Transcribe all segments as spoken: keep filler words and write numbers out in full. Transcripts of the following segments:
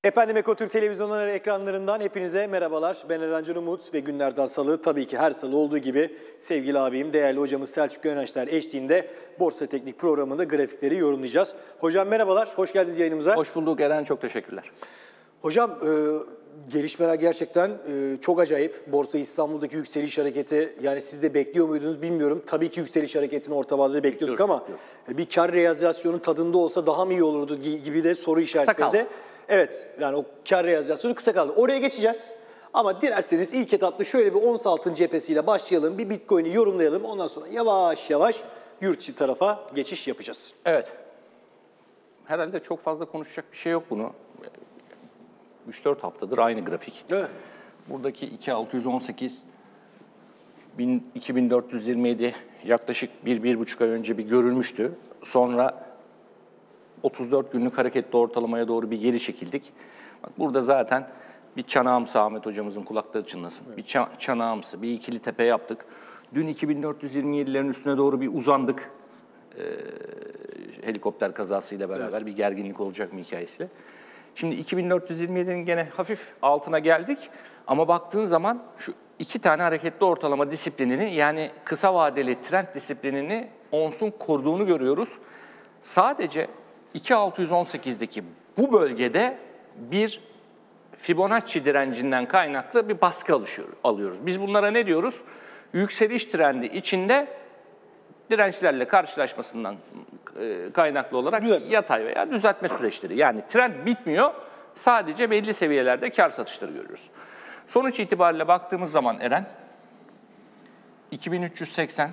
Efendim Ekotürk televizyonları ekranlarından hepinize merhabalar. Ben Eren Umut ve günlerden salı, tabii ki her salı olduğu gibi sevgili abim, değerli hocamız Selçuk Gönençler eşliğinde Borsa Teknik programında grafikleri yorumlayacağız. Hocam merhabalar, hoş geldiniz yayınımıza. Hoş bulduk Eren, çok teşekkürler. Hocam e, gelişmeler gerçekten e, çok acayip. Borsa İstanbul'daki yükseliş hareketi, yani siz de bekliyor muydunuz bilmiyorum. Tabii ki yükseliş hareketini orta vadede bekliyorduk ama bekliyoruz. Bir kar realizasyonu tadında olsa daha mı iyi olurdu gibi de soru işaretleri de. Evet, yani o kar realizasyonu kısa kaldı. Oraya geçeceğiz. Ama dilerseniz ilk etapta şöyle bir ons altın cephesiyle başlayalım. Bir Bitcoin'i yorumlayalım. Ondan sonra yavaş yavaş yurt içi tarafa geçiş yapacağız. Evet. Herhalde çok fazla konuşacak bir şey yok bunu. üç dört haftadır aynı grafik. Evet. Buradaki iki bin altı yüz on sekiz, iki bin dört yüz yirmi yedi yaklaşık bir bir buçuk ay önce bir görülmüştü. Sonra otuz dört günlük hareketli ortalamaya doğru bir geri çekildik. Bak burada zaten bir çanağımsı, Ahmet hocamızın kulakları çınlasın. Evet. Bir çanağımsı, bir ikili tepe yaptık. Dün iki bin dört yüz yirmi yedilerin üstüne doğru bir uzandık. Ee, helikopter kazasıyla beraber evet. Bir gerginlik olacak mı hikayesiyle. Şimdi iki bin dört yüz yirmi yedinin gene hafif altına geldik. Ama baktığın zaman şu iki tane hareketli ortalama disiplinini, yani kısa vadeli trend disiplinini onsun koruduğunu görüyoruz. Sadece iki bin altı yüz on sekizdeki bu bölgede bir Fibonacci direncinden kaynaklı bir baskı alıyoruz. Biz bunlara ne diyoruz? Yükseliş trendi içinde dirençlerle karşılaşmasından kaynaklı olarak Düzelt. yatay veya düzeltme süreçleri. Yani trend bitmiyor, sadece belli seviyelerde kar satışları görüyoruz. Sonuç itibariyle baktığımız zaman Eren, iki bin üç yüz seksen,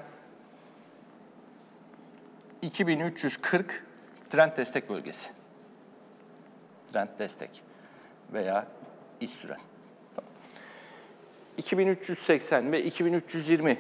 iki bin üç yüz kırk trend destek bölgesi. Trend destek veya iş süren. iki bin üç yüz seksen ve iki bin üç yüz yirmi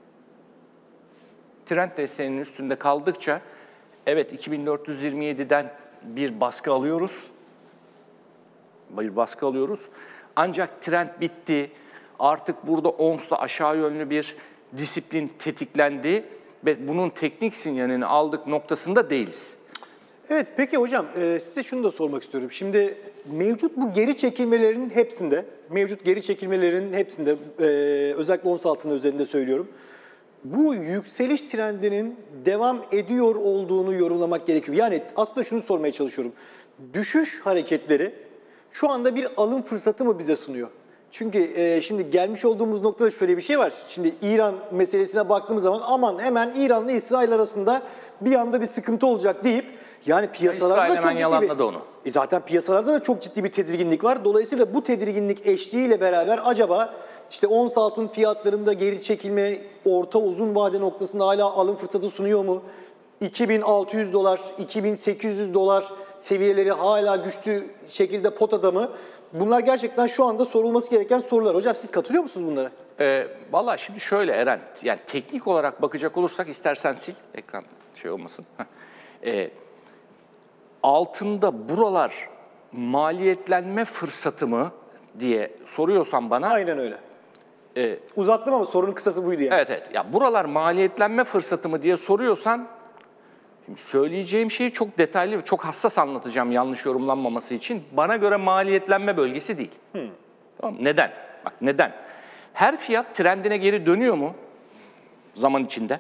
trend desteğinin üstünde kaldıkça evet iki bin dört yüz yirmi yediden bir baskı alıyoruz. Bir baskı alıyoruz. Ancak trend bitti. Artık burada OMS'da aşağı yönlü bir disiplin tetiklendi ve bunun teknik sinyalini aldık noktasında değiliz. Evet, peki hocam e, size şunu da sormak istiyorum. Şimdi mevcut bu geri çekilmelerin hepsinde, mevcut geri çekilmelerin hepsinde e, özellikle ons altını üzerinde söylüyorum. Bu yükseliş trendinin devam ediyor olduğunu yorumlamak gerekiyor. Yani aslında şunu sormaya çalışıyorum. Düşüş hareketleri şu anda bir alım fırsatı mı bize sunuyor? Çünkü e, şimdi gelmiş olduğumuz noktada şöyle bir şey var. Şimdi İran meselesine baktığımız zaman aman hemen İran'la İsrail arasında bir anda bir sıkıntı olacak deyip yani piyasalarda da çok ciddi bir, onu. E zaten piyasalarda da çok ciddi bir tedirginlik var. Dolayısıyla bu tedirginlik eşliğiyle beraber acaba işte ons altın fiyatlarında geri çekilme orta uzun vade noktasında hala alım fırsatı sunuyor mu? iki bin altı yüz dolar, iki bin sekiz yüz dolar seviyeleri hala güçlü şekilde potada mı? Bunlar gerçekten şu anda sorulması gereken sorular. Hocam siz katılıyor musunuz bunlara? E, Valla şimdi şöyle Eren, yani teknik olarak bakacak olursak istersen sil, ekran şey olmasın. E, altında buralar maliyetlenme fırsatı mı diye soruyorsan bana. Aynen öyle. E, Uzattım ama sorunun kısası buydu yani. Evet evet. Ya buralar maliyetlenme fırsatı mı diye soruyorsan, şimdi söyleyeceğim şeyi çok detaylı ve çok hassas anlatacağım yanlış yorumlanmaması için. Bana göre maliyetlenme bölgesi değil. Hmm. Tamam mı? Neden? Bak neden? Her fiyat trendine geri dönüyor mu zaman içinde?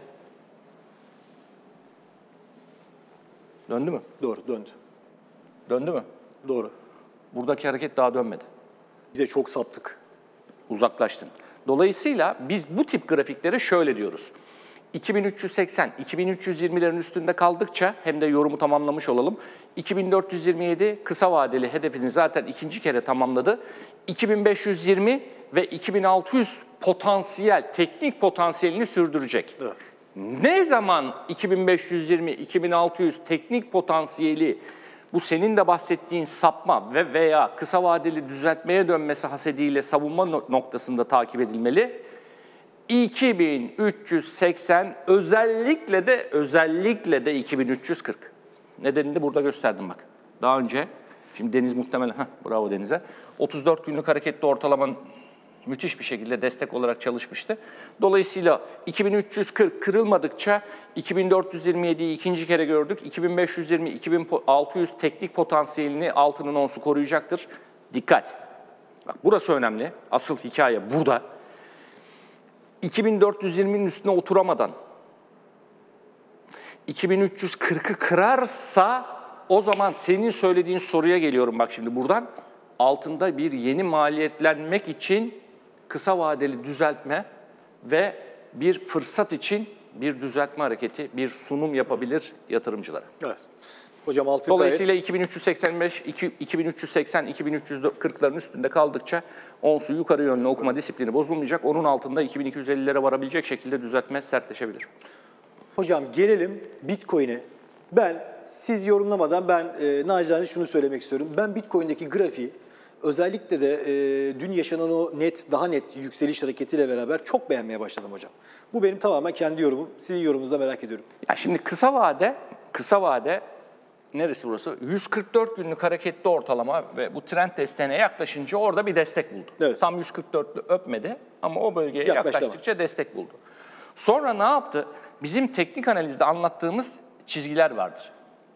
Döndü mü? Doğru, döndü. Döndü mü? Doğru. Buradaki hareket daha dönmedi. Bir de çok saptık. Uzaklaştın. Dolayısıyla biz bu tip grafiklere şöyle diyoruz. iki bin üç yüz seksen, iki bin üç yüz yirmilerin üstünde kaldıkça, hem de yorumu tamamlamış olalım. iki bin dört yüz yirmi yedi kısa vadeli hedefini zaten ikinci kere tamamladı. iki bin beş yüz yirmi ve iki bin altı yüz potansiyel, teknik potansiyelini sürdürecek. Evet. Ne zaman iki bin beş yüz yirmi, iki bin altı yüz teknik potansiyeli, bu senin de bahsettiğin sapma ve veya kısa vadeli düzeltmeye dönmesi hasediyle savunma noktasında takip edilmeli. iki bin üç yüz seksen, özellikle de özellikle de iki bin üç yüz kırk. Nedenini de burada gösterdim bak. Daha önce, şimdi Deniz muhtemelen, heh, bravo Deniz'e, otuz dört günlük hareketli ortalamanın müthiş bir şekilde destek olarak çalışmıştı. Dolayısıyla iki bin üç yüz kırk kırılmadıkça iki bin dört yüz yirmi yediyi ikinci kere gördük. iki bin beş yüz yirmi iki bin altı yüz teknik potansiyelini altının onsu koruyacaktır. Dikkat! Bak burası önemli. Asıl hikaye burada. iki bin dört yüz yirminin üstüne oturamadan iki bin üç yüz kırkı kırarsa o zaman senin söylediğin soruya geliyorum bak şimdi buradan. Altında bir yeni maliyetlenmek için kısa vadeli düzeltme ve bir fırsat için bir düzeltme hareketi, bir sunum yapabilir yatırımcılara. Evet. Hocam altın Dolayısıyla gayet... iki bin üç yüz seksen beş, iki bin üç yüz seksen, iki bin üç yüz kırkların üstünde kaldıkça onsu yukarı yönlü okuma disiplini bozulmayacak. Onun altında iki bin iki yüz ellilere varabilecek şekilde düzeltme sertleşebilir. Hocam gelelim Bitcoin'e. Ben siz yorumlamadan ben e, nacizane şunu söylemek istiyorum. Ben Bitcoin'deki grafiği özellikle de e, dün yaşanan o net, daha net yükseliş hareketiyle beraber çok beğenmeye başladım hocam. Bu benim tamamen kendi yorumum. Sizin yorumunuzu da merak ediyorum. Ya şimdi kısa vade, kısa vade neresi burası? yüz kırk dört günlük hareketli ortalama ve bu trend desteğine yaklaşınca orada bir destek buldu. Evet. Tam yüz kırk dörtlü öpmedi ama o bölgeye Yaklaştı yaklaştıkça ama. destek buldu. Sonra ne yaptı? Bizim teknik analizde anlattığımız çizgiler vardır.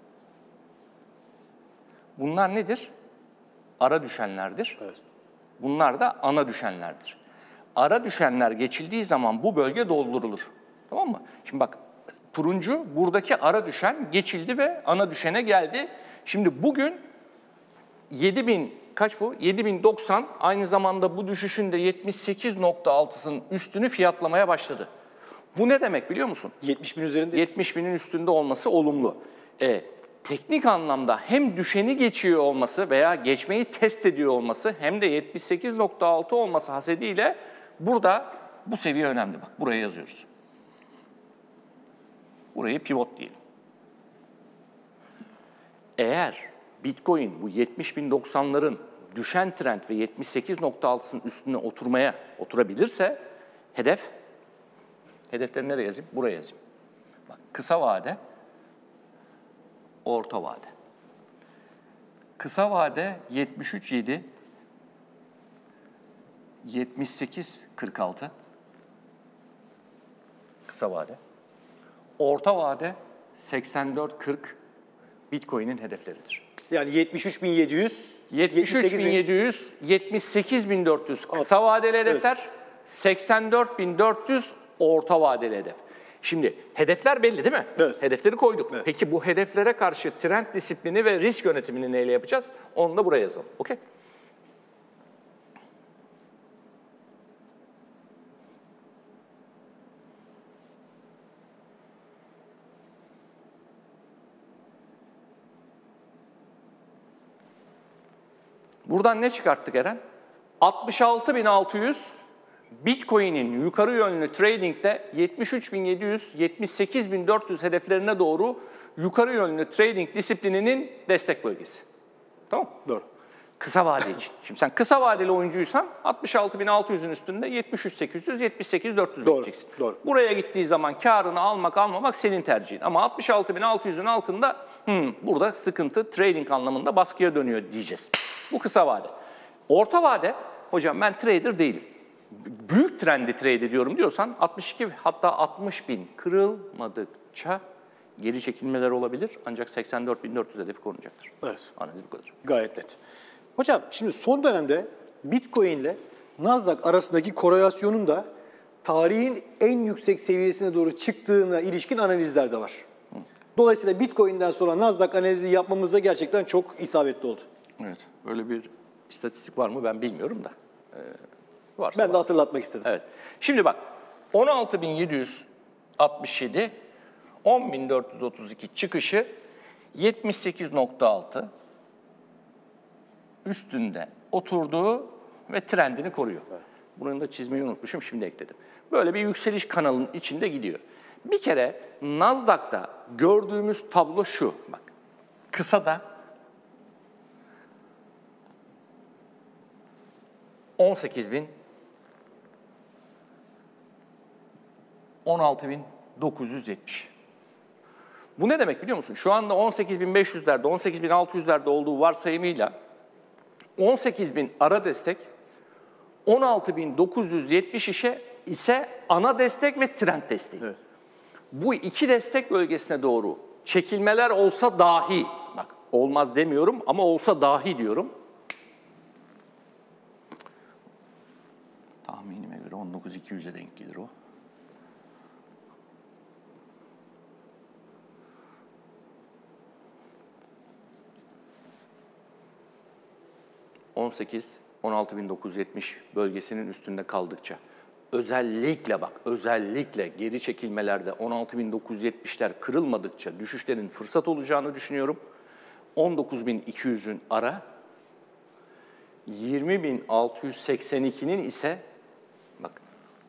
Bunlar nedir? Ara düşenlerdir. Evet. Bunlar da ana düşenlerdir. Ara düşenler geçildiği zaman bu bölge doldurulur. Tamam mı? Şimdi bak turuncu buradaki ara düşen geçildi ve ana düşene geldi. Şimdi bugün yedi bin kaç bu? yedi bin doksan aynı zamanda bu düşüşün de yetmiş sekiz nokta altısının üstünü fiyatlamaya başladı. Bu ne demek biliyor musun? yetmiş bin üzerinde. yetmiş binin üstünde olması olumlu. E, teknik anlamda hem düşeni geçiyor olması veya geçmeyi test ediyor olması hem de yetmiş sekiz nokta altı olması hasediyle burada bu seviye önemli. Bak buraya yazıyoruz. Burayı pivot diyelim. Eğer Bitcoin bu yetmiş bin doksanların düşen trend ve yetmiş sekiz nokta altısının üstüne oturmaya oturabilirse hedef, hedefleri nereye yazayım? Buraya yazayım. Bak kısa vade, orta vade. Kısa vade yetmiş üç nokta yedi, yetmiş sekiz nokta kırk altı. Kısa vade. Orta vade seksen dört nokta kırk Bitcoin'in hedefleridir. Yani yetmiş üç bin yedi yüz, yetmiş üç bin yedi yüz, yetmiş sekiz bin dört yüz kısa vadeli hedefler, evet. seksen dört bin dört yüz orta vadeli hedef. Şimdi hedefler belli değil mi? Evet. Hedefleri koyduk. Evet. Peki bu hedeflere karşı trend disiplini ve risk yönetimini neyle yapacağız? Onu da buraya yazalım. Okey? Buradan ne çıkarttık Eren? altmış altı bin altı yüz Bitcoin'in yukarı yönlü trading'de yetmiş üç bin yedi yüz, yetmiş sekiz bin dört yüz hedeflerine doğru yukarı yönlü trading disiplininin destek bölgesi. Tamam mı? Doğru. Kısa vade için. Şimdi sen kısa vadeli oyuncuysan altmış altı bin altı yüzün üstünde yetmiş üç bin sekiz yüz, yetmiş sekiz bin dört yüz bekleyeceksin. Doğru. Buraya gittiği zaman karını almak almamak senin tercihin. Ama altmış altı bin altı yüzün altında hmm, burada sıkıntı trading anlamında baskıya dönüyor diyeceğiz. Bu kısa vade. Orta vade, hocam ben trader değilim. Büyük trendi trade ediyorum diyorsan altmış iki hatta altmış bin kırılmadıkça geri çekilmeler olabilir. Ancak seksen dört bin dört yüz hedefi korunacaktır. Evet. Analiz bu kadar. Gayet net. Hocam şimdi son dönemde Bitcoin ile Nasdaq arasındaki korelasyonun da tarihin en yüksek seviyesine doğru çıktığına ilişkin analizler de var. Dolayısıyla Bitcoin'den sonra Nasdaq analizi yapmamızda gerçekten çok isabetli oldu. Evet. Öyle bir istatistik var mı ben bilmiyorum da. Ee, varsa ben var. de hatırlatmak istedim. Evet. Şimdi bak on altı bin yedi yüz altmış yedi, on bin dört yüz otuz iki çıkışı yetmiş sekiz nokta altı üstünde oturduğu ve trendini koruyor. Evet. Bunu da çizmeyi unutmuşum, şimdi ekledim. Böyle bir yükseliş kanalının içinde gidiyor. Bir kere Nasdaq'ta gördüğümüz tablo şu. Bak, kısa da on sekiz bin, on altı bin dokuz yüz yetmiş. Bu ne demek biliyor musun? Şu anda on sekiz bin beş yüzlerde, on sekiz bin altı yüzlerde olduğu varsayımıyla on sekiz bin ara destek, on altı bin dokuz yüz yetmiş ise ana destek ve trend desteği. Evet. Bu iki destek bölgesine doğru çekilmeler olsa dahi, bak olmaz demiyorum ama olsa dahi diyorum. Tahminime göre on dokuz bin iki yüze denk gelir o. on sekiz on altı bin dokuz yüz yetmiş bölgesinin üstünde kaldıkça, özellikle bak özellikle geri çekilmelerde on altı bin dokuz yüz yetmişler kırılmadıkça düşüşlerin fırsat olacağını düşünüyorum. on dokuz bin iki yüzün ara, yirmi bin altı yüz seksen ikinin ise bak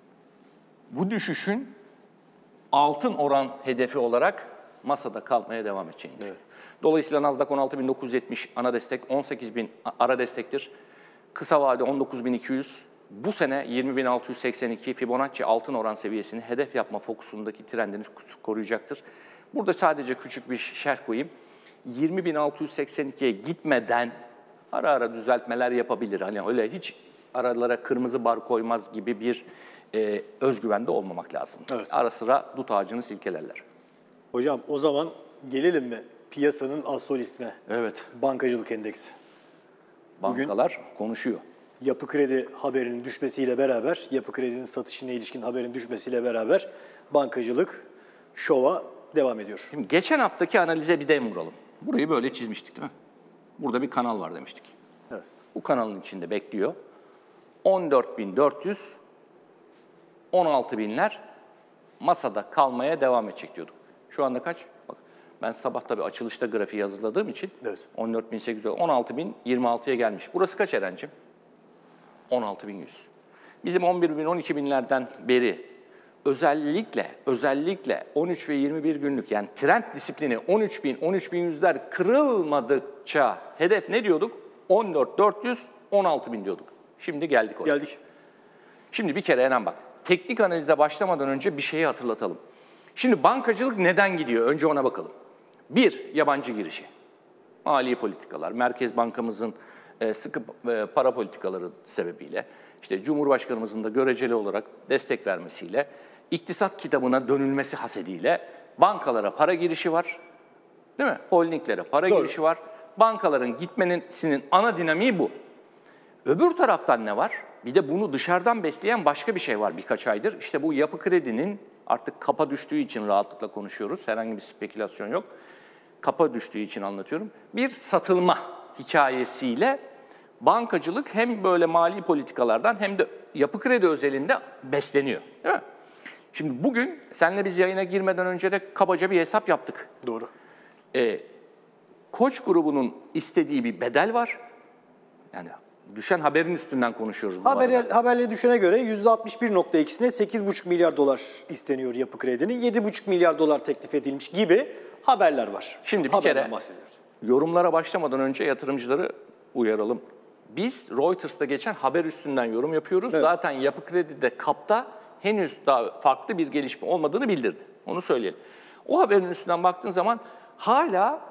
bu düşüşün altın oran hedefi olarak masada kalmaya devam edeceğini düşünüyorum. Evet. Dolayısıyla Nasdaq on altı bin dokuz yüz yetmiş ana destek, on sekiz bin ara destektir. Kısa vade on dokuz bin iki yüz, bu sene yirmi bin altı yüz seksen iki Fibonacci altın oran seviyesini hedef yapma fokusundaki trendini koruyacaktır. Burada sadece küçük bir şerh koyayım. yirmi bin altı yüz seksen ikiye gitmeden ara ara düzeltmeler yapabilir. Hani öyle hiç aralara kırmızı bar koymaz gibi bir e, özgüvende olmamak lazım. Evet. Ara sıra dut ağacını silkelerler. Hocam o zaman gelelim mi piyasanın astrolistine? Evet. Bankacılık endeksi. Bankalar bugün konuşuyor. Yapı Kredi haberinin düşmesiyle beraber, Yapı Kredi'nin satışına ilişkin haberin düşmesiyle beraber bankacılık şova devam ediyor. Şimdi geçen haftaki analize bir dem vuralım. Burayı böyle çizmiştik değil mi? Burada bir kanal var demiştik. Evet. Bu kanalın içinde bekliyor. on dört bin dört yüz, on altı binler masada kalmaya devam edecek diyorduk. Şu anda kaç? Bak, ben sabah tabii açılışta grafiği hazırladığım için evet. on dört bin sekiz yüz, on altı bin yirmi altıya gelmiş. Burası kaç Eren'cim? on altı bin yüz. Bizim on bir bin, on iki binlerden beri özellikle özellikle on üç ve yirmi bir günlük yani trend disiplini on üç bin, on üç bin yüzler kırılmadıkça hedef ne diyorduk? on dört bin dört yüz, on altı bin diyorduk. Şimdi geldik oraya. Geldik. Şimdi bir kere Eren bak, teknik analize başlamadan önce bir şeyi hatırlatalım. Şimdi bankacılık neden gidiyor? Önce ona bakalım. Bir, yabancı girişi. Mali politikalar, Merkez Bankamızın sıkı para politikaları sebebiyle, işte Cumhurbaşkanımızın da göreceli olarak destek vermesiyle, iktisat kitabına dönülmesi hasediyle bankalara para girişi var. Değil mi? Holdinglere para Doğru. girişi var. Bankaların gitmesinin ana dinamiği bu. Öbür taraftan ne var? Bir de bunu dışarıdan besleyen başka bir şey var birkaç aydır. İşte bu Yapı Kredi'nin artık kapa düştüğü için rahatlıkla konuşuyoruz. Herhangi bir spekülasyon yok. Kapa düştüğü için anlatıyorum. Bir satılma hikayesiyle bankacılık hem böyle mali politikalardan hem de Yapı Kredi özelinde besleniyor. Değil mi? Şimdi bugün seninle biz yayına girmeden önce de kabaca bir hesap yaptık. Doğru. Ee, Koç grubunun istediği bir bedel var. Yani düşen haberin üstünden konuşuyoruz bu Haber, arada. Haberleri düşene göre yüzde altmış bir nokta ikisine sekiz buçuk milyar dolar isteniyor Yapı Kredi'nin. yedi buçuk milyar dolar teklif edilmiş gibi haberler var. Şimdi bir Haberden kere bahsediyoruz. Yorumlara başlamadan önce yatırımcıları uyaralım. Biz Reuters'ta geçen haber üstünden yorum yapıyoruz. Evet. Zaten Yapı Kredi'de kapta henüz daha farklı bir gelişme olmadığını bildirdi. Onu söyleyelim. O haberin üstünden baktığın zaman hala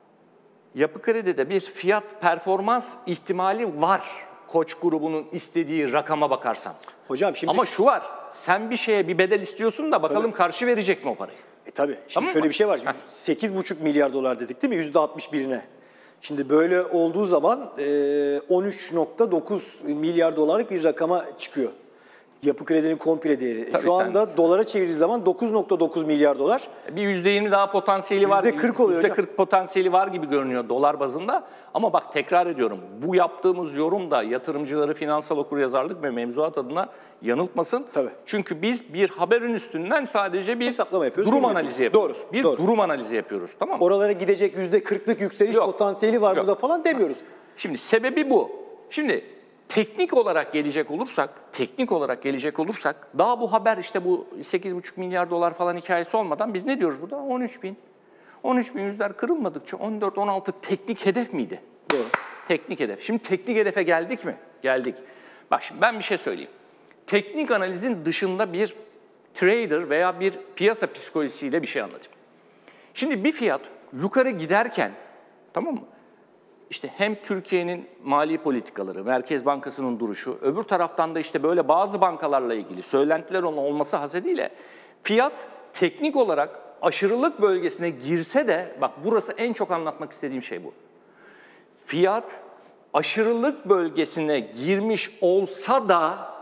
Yapı Kredi'de bir fiyat performans ihtimali var. Koç grubunun istediği rakama bakarsan. Hocam şimdi Ama şu var, sen bir şeye bir bedel istiyorsun da bakalım tabii. karşı verecek mi o parayı? E tabii. Şimdi tamam şöyle mı? bir şey var. sekiz buçuk milyar dolar dedik değil mi? yüzde altmış birine. Şimdi böyle olduğu zaman on üç nokta dokuz milyar dolarlık bir rakama çıkıyor. Yapı Kredi'nin komple değeri. Tabii Şu anda sen... dolara çevirdiği zaman dokuz nokta dokuz milyar dolar. Bir yüzde yirmi daha potansiyeli var. yüzde kırk oluyor yüzde kırk potansiyeli var gibi görünüyor dolar bazında. Ama bak tekrar ediyorum. Bu yaptığımız yorum da yatırımcıları finansal okuryazarlık ve mevzuat adına yanıltmasın. Tabii. Çünkü biz bir haberin üstünden sadece bir hesaplama yapıyoruz. Durum analizi yapıyoruz. Doğru. Bir Doğru. durum analizi yapıyoruz. Tamam mı? Oralara gidecek yüzde kırklık yükseliş Yok. potansiyeli var Yok. burada falan demiyoruz. Şimdi sebebi bu. Şimdi teknik olarak gelecek olursak, teknik olarak gelecek olursak, daha bu haber işte bu sekiz buçuk milyar dolar falan hikayesi olmadan biz ne diyoruz burada? on üç bin. on üç bin yüzler kırılmadıkça on dört on altı teknik hedef miydi? Doğru. Teknik hedef. Şimdi teknik hedefe geldik mi? Geldik. Bak şimdi ben bir şey söyleyeyim. Teknik analizin dışında bir trader veya bir piyasa psikolojisiyle bir şey anlatayım. Şimdi bir fiyat yukarı giderken, tamam mı? işte hem Türkiye'nin mali politikaları, Merkez Bankası'nın duruşu, öbür taraftan da işte böyle bazı bankalarla ilgili söylentiler olması hasebiyle fiyat teknik olarak aşırılık bölgesine girse de, bak burası en çok anlatmak istediğim şey bu. Fiyat aşırılık bölgesine girmiş olsa da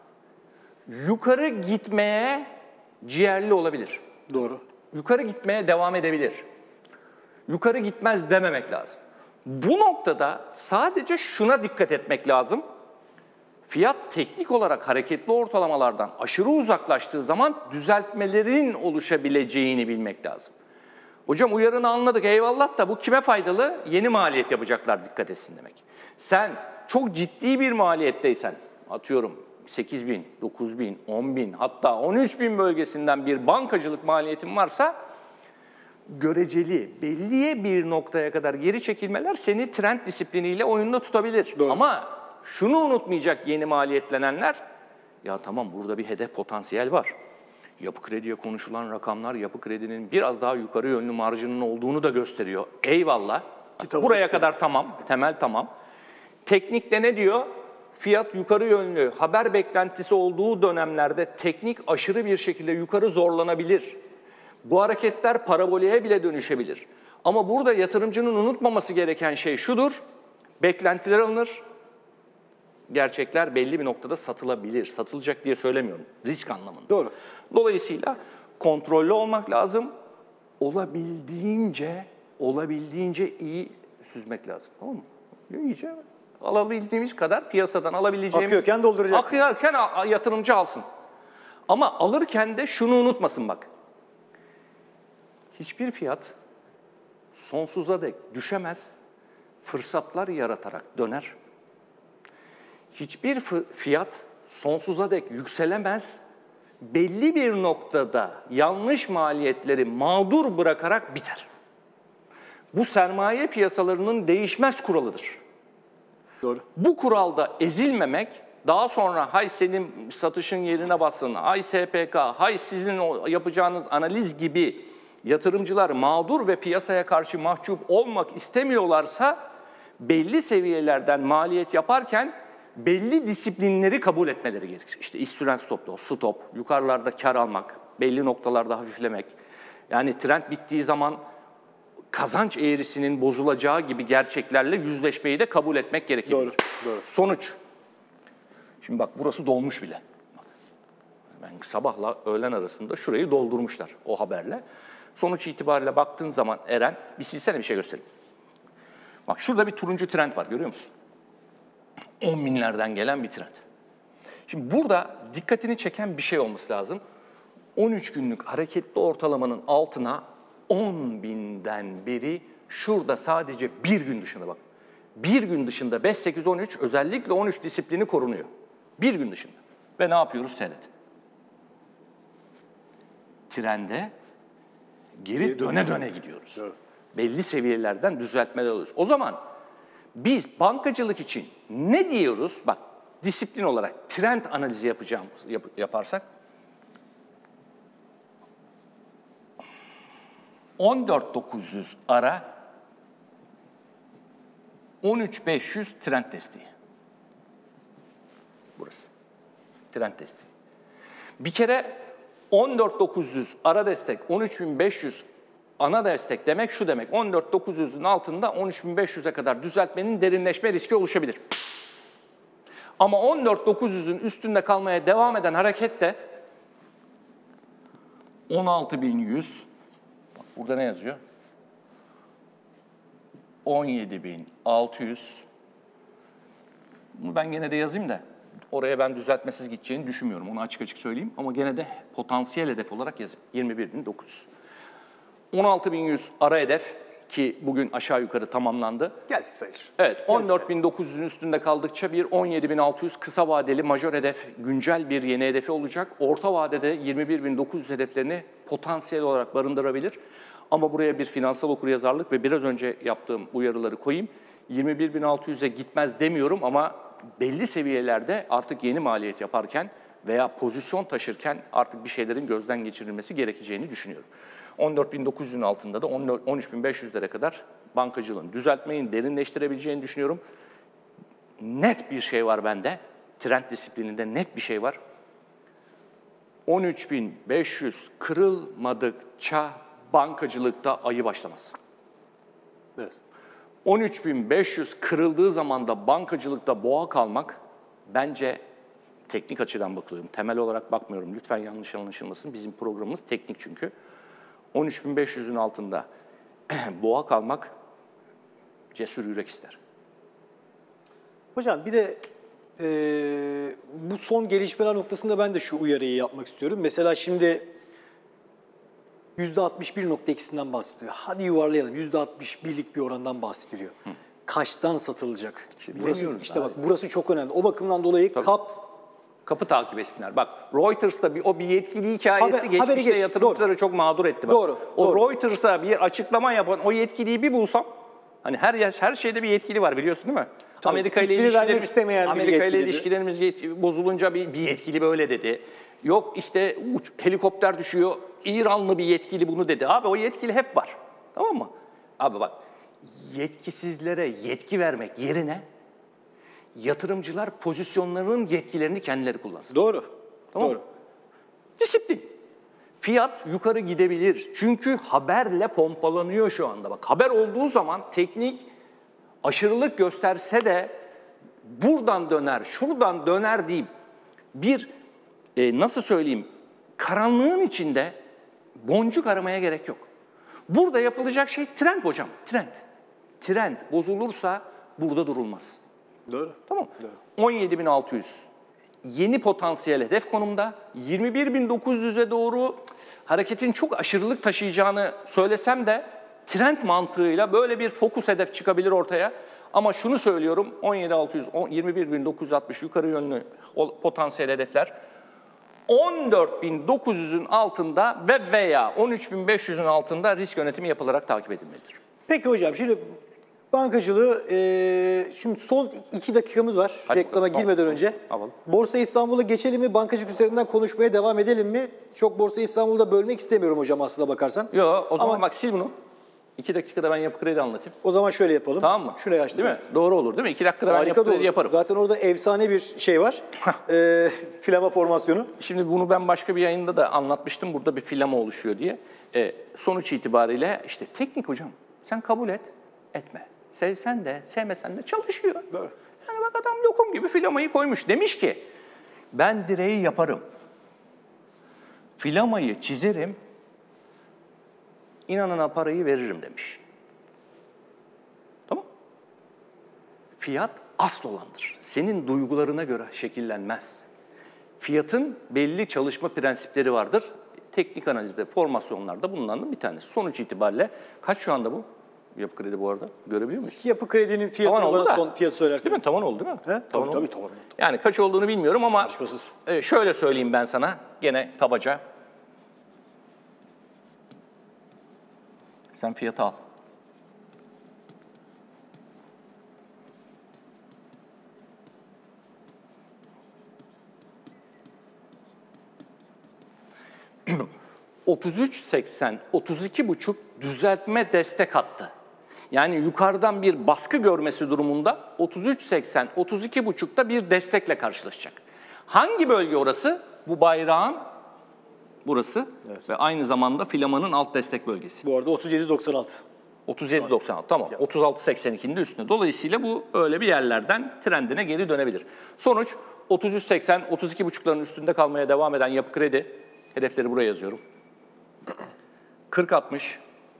yukarı gitmeye ciğerli olabilir. Doğru. Yukarı gitmeye devam edebilir. Yukarı gitmez dememek lazım. Bu noktada sadece şuna dikkat etmek lazım. Fiyat teknik olarak hareketli ortalamalardan aşırı uzaklaştığı zaman düzeltmelerin oluşabileceğini bilmek lazım. Hocam uyarını anladık, eyvallah da bu kime faydalı? Yeni maliyet yapacaklar, dikkat etsin demek. Sen çok ciddi bir maliyetteysen, atıyorum sekiz bin, dokuz bin, on bin, hatta on üç bin bölgesinden bir bankacılık maliyetin varsa göreceli, belli bir noktaya kadar geri çekilmeler seni trend disipliniyle oyunda tutabilir. Doğru. Ama şunu unutmayacak yeni maliyetlenenler, ya tamam burada bir hedef potansiyel var. Yapı Kredi'ye konuşulan rakamlar Yapı Kredi'nin biraz daha yukarı yönlü marjının olduğunu da gösteriyor. Eyvallah. Kitabı Buraya işte. kadar tamam, temel tamam. Teknikte ne diyor? Fiyat yukarı yönlü, haber beklentisi olduğu dönemlerde teknik aşırı bir şekilde yukarı zorlanabilir. Bu hareketler paraboleye bile dönüşebilir. Ama burada yatırımcının unutmaması gereken şey şudur: beklentiler alınır, gerçekler belli bir noktada satılabilir. Satılacak diye söylemiyorum, risk anlamında. Doğru. Dolayısıyla kontrollü olmak lazım. Olabildiğince, olabildiğince iyi süzmek lazım. Tamam mı? İyice alabildiğimiz kadar piyasadan alabileceğimiz... Akıyorken dolduracaksın. Akıyorken yatırımcı alsın. Ama alırken de şunu unutmasın bak. Hiçbir fiyat sonsuza dek düşemez, fırsatlar yaratarak döner. Hiçbir fiyat sonsuza dek yükselemez, belli bir noktada yanlış maliyetleri mağdur bırakarak biter. Bu sermaye piyasalarının değişmez kuralıdır. Doğru. Bu kuralda ezilmemek, daha sonra hay senin satışın yerine bassın, hay S P K, hay sizin yapacağınız analiz gibi yatırımcılar mağdur ve piyasaya karşı mahcup olmak istemiyorlarsa belli seviyelerden maliyet yaparken belli disiplinleri kabul etmeleri gerekir. İşte iş süren stop loss, stop, yukarılarda kar almak, belli noktalarda hafiflemek. Yani trend bittiği zaman kazanç eğrisinin bozulacağı gibi gerçeklerle yüzleşmeyi de kabul etmek gerekir. Doğru, doğru. Sonuç. Şimdi bak burası dolmuş bile. Ben sabahla öğlen arasında şurayı doldurmuşlar o haberle. Sonuç itibariyle baktığın zaman Eren, bir silsene bir şey göstereyim. Bak şurada bir turuncu trend var, görüyor musun? on binlerden gelen bir trend. Şimdi burada dikkatini çeken bir şey olması lazım. on üç günlük hareketli ortalamanın altına on binden beri şurada sadece bir gün dışında bak. Bir gün dışında beş, sekiz, on üç özellikle on üç disiplini korunuyor. Bir gün dışında. Ve ne yapıyoruz seyret. Trende geri döne döne gidiyoruz. Evet. Belli seviyelerden düzeltmeler alıyoruz. O zaman biz bankacılık için ne diyoruz? Bak disiplin olarak trend analizi yapacağımız yap, yaparsak on dört bin dokuz yüz ara on üç bin beş yüz trend desteği. Burası. Trend desteği. Bir kere on dört bin dokuz yüz ara destek, on üç bin beş yüz ana destek demek şu demek. on dört bin dokuz yüzün altında on üç bin beş yüze kadar düzeltmenin derinleşme riski oluşabilir. Ama on dört bin dokuz yüzün üstünde kalmaya devam eden harekette on altı bin yüz, bak burada ne yazıyor? on yedi bin altı yüz. Bunu ben gene de yazayım da oraya ben düzeltmesiz gideceğini düşünmüyorum. Onu açık açık söyleyeyim ama gene de potansiyel hedef olarak yazayım. yirmi bir bin dokuz yüz. on altı bin yüz ara hedef ki bugün aşağı yukarı tamamlandı. Geldik sayılır. Evet, on dört bin dokuz yüzün üstünde kaldıkça bir on yedi bin altı yüz kısa vadeli majör hedef, güncel bir yeni hedefi olacak. Orta vadede yirmi bir bin dokuz yüz hedeflerini potansiyel olarak barındırabilir. Ama buraya bir finansal okuryazarlık ve biraz önce yaptığım uyarıları koyayım. yirmi bir bin altı yüze gitmez demiyorum ama belli seviyelerde artık yeni maliyet yaparken veya pozisyon taşırken artık bir şeylerin gözden geçirilmesi gerekeceğini düşünüyorum. on dört bin dokuz yüzün altında da on üç bin beş yüzlere kadar bankacılığın düzeltmeyi derinleştirebileceğini düşünüyorum. Net bir şey var bende. Trend disiplininde net bir şey var. on üç bin beş yüz kırılmadıkça bankacılıkta ayı başlamaz. Evet. on üç bin beş yüz kırıldığı zaman da bankacılıkta boğa kalmak bence teknik açıdan bakıyorum. Temel olarak bakmıyorum. Lütfen yanlış anlaşılmasın. Bizim programımız teknik çünkü. on üç bin beş yüzün altında boğa kalmak cesur yürek ister. Hocam bir de e, bu son gelişmeler noktasında ben de şu uyarıyı yapmak istiyorum. Mesela şimdi yüzde altmış bir nokta ikisinden bahsediliyor. Hadi yuvarlayalım. yüzde altmış birlik bir orandan bahsediliyor. Hı. Kaçtan satılacak? İşte burası, işte bak burası çok önemli. O bakımdan dolayı Tabii. kap kapı takip etsinler. Bak Reuters'ta bir o bir yetkili hikayesi Haber, geçmişte geç. yatırımcıları Doğru. çok mağdur etti. Bak. Doğru. O Doğru. Reuters'a bir açıklama yapan o yetkiliyi bir bulsam, hani her her şeyde bir yetkili var biliyorsun değil mi? Tabii, Amerika ile ismini vermek ilişkilerimiz, istemeyen bir Amerika ile yetkilidir. ilişkilerimiz yet- bozulunca bir, bir yetkili böyle dedi. Yok işte uç, helikopter düşüyor, İranlı bir yetkili bunu dedi. Abi o yetkili hep var. Tamam mı? Abi bak yetkisizlere yetki vermek yerine yatırımcılar pozisyonlarının yetkilerini kendileri kullansın. Doğru. Tamam Doğru. mı? Disiplin. Fiyat yukarı gidebilir. Çünkü haberle pompalanıyor şu anda. Bak haber olduğu zaman teknik aşırılık gösterse de buradan döner, şuradan döner deyip bir e, nasıl söyleyeyim karanlığın içinde boncuk aramaya gerek yok. Burada yapılacak şey trend hocam, trend. Trend bozulursa burada durulmaz. Doğru. Tamam. Doğru. on yedi bin altı yüz yeni potansiyel hedef konumda. yirmi bir bin dokuz yüze doğru hareketin çok aşırılık taşıyacağını söylesem de trend mantığıyla böyle bir fokus hedef çıkabilir ortaya. Ama şunu söylüyorum, on yedi bin altı yüz, yirmi bir bin dokuz yüz altmış yukarı yönlü potansiyel hedefler. on dört bin dokuz yüzün altında ve veya on üç bin beş yüzün altında risk yönetimi yapılarak takip edilmelidir. Peki hocam şimdi bankacılığı, e, şimdi son iki dakikamız var Hadi reklama bakalım. girmeden Tamam. önce. Alalım. Borsa İstanbul'a geçelim mi? Bankacılık üzerinden konuşmaya devam edelim mi? Çok Borsa İstanbul'da bölmek istemiyorum hocam aslına bakarsan. Yok o zaman Ama, bak sil bunu. İki dakikada ben yapı kredi anlatayım. O zaman şöyle yapalım. Tamam mı? Şuraya açtım. Değil mi? Doğru olur değil mi? İki dakikada ben Harika yapı da kredi olur. yaparım. Zaten orada efsane bir şey var. e, filama formasyonu. Şimdi bunu ben başka bir yayında da anlatmıştım. Burada bir filama oluşuyor diye. E, sonuç itibariyle işte teknik hocam. Sen kabul et, etme. Sevsen de, sevmesen de çalışıyor. Doğru. Yani bak adam lokum gibi filamayı koymuş. Demiş ki, ben direği yaparım. Filamayı çizerim, inanana parayı veririm demiş. Tamam. Fiyat asıl olandır. Senin duygularına göre şekillenmez. Fiyatın belli çalışma prensipleri vardır. Teknik analizde, formasyonlarda bunlardan bir tanesi. Sonuç itibariyle kaç şu anda bu? Yapı kredi bu arada. Görebiliyor muyuz? Yapı kredinin fiyatını Tavan oldu bana da. son fiyat söylerseniz. Değil mi? Tavan oldu değil mi? He? Tavan Tabii oldu. tabii tavan oldu. Yani kaç olduğunu bilmiyorum ama Tartışmasız. e, şöyle söyleyeyim ben sana. Gene kabaca. Sen fiyatı al. otuz üç seksen, otuz iki buçuk düzeltme destek attı. Yani yukarıdan bir baskı görmesi durumunda otuz üç seksen, otuz iki buçukta bir destekle karşılaşacak. Hangi bölge orası? Bu bayrağın burası Evet. ve aynı zamanda filamanın alt destek bölgesi. Bu arada otuz yedi doksan altı. otuz yedi doksan altı tamam. otuz altı seksen ikinin de üstünde. Dolayısıyla bu öyle bir yerlerden trendine geri dönebilir. Sonuç otuz üç seksen, otuz iki buçukların üstünde kalmaya devam eden Yapı Kredi. Hedefleri buraya yazıyorum. kırk altmış.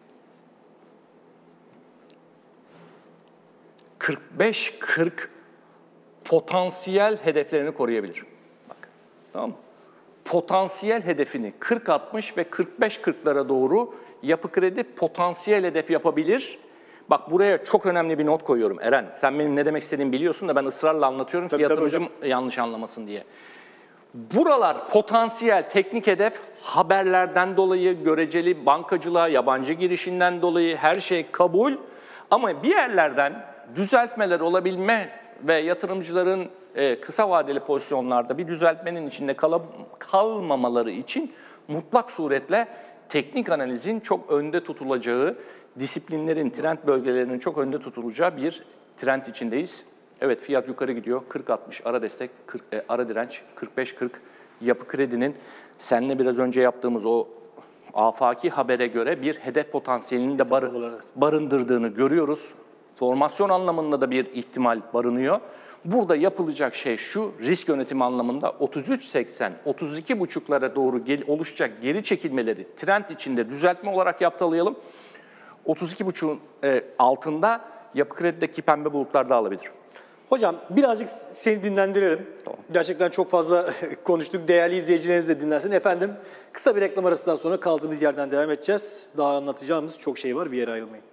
kırk beş kırk potansiyel hedeflerini koruyabilir. Bak. Tamam mı? Potansiyel hedefini kırk altmış ve kırk beş kırklara doğru Yapı Kredi potansiyel hedef yapabilir. Bak buraya çok önemli bir not koyuyorum Eren. Sen benim ne demek istediğimi biliyorsun da ben ısrarla anlatıyorum Tabii, ki tabii yatırımcım hocam. yanlış anlamasın diye. Buralar potansiyel teknik hedef, haberlerden dolayı, göreceli bankacılığa, yabancı girişinden dolayı her şey kabul. Ama bir yerlerden düzeltmeler olabilme ve yatırımcıların e, kısa vadeli pozisyonlarda bir düzeltmenin içinde kal kalmamaları için mutlak suretle teknik analizin çok önde tutulacağı, disiplinlerin, trend bölgelerinin çok önde tutulacağı bir trend içindeyiz. Evet, fiyat yukarı gidiyor. kırk altmış ara destek, kırk, e, ara direnç, kırk beş kırk. Yapı Kredi'nin seninle biraz önce yaptığımız o afaki habere göre bir hedef potansiyelini de bar, barındırdığını görüyoruz. Formasyon anlamında da bir ihtimal barınıyor. Burada yapılacak şey şu, risk yönetimi anlamında otuz üç seksen, otuz iki buçuklara doğru gel, oluşacak geri çekilmeleri trend içinde düzeltme olarak yaptalayalım. otuz iki buçuğun e, altında Yapı Kredi'deki pembe bulutlar da alabilir. Hocam birazcık seni dinlendirelim. Tamam. Gerçekten çok fazla konuştuk. Değerli izleyicileriniz de dinlensin. Efendim kısa bir reklam arasından sonra kaldığımız yerden devam edeceğiz. Daha anlatacağımız çok şey var. Bir yere ayrılmayın.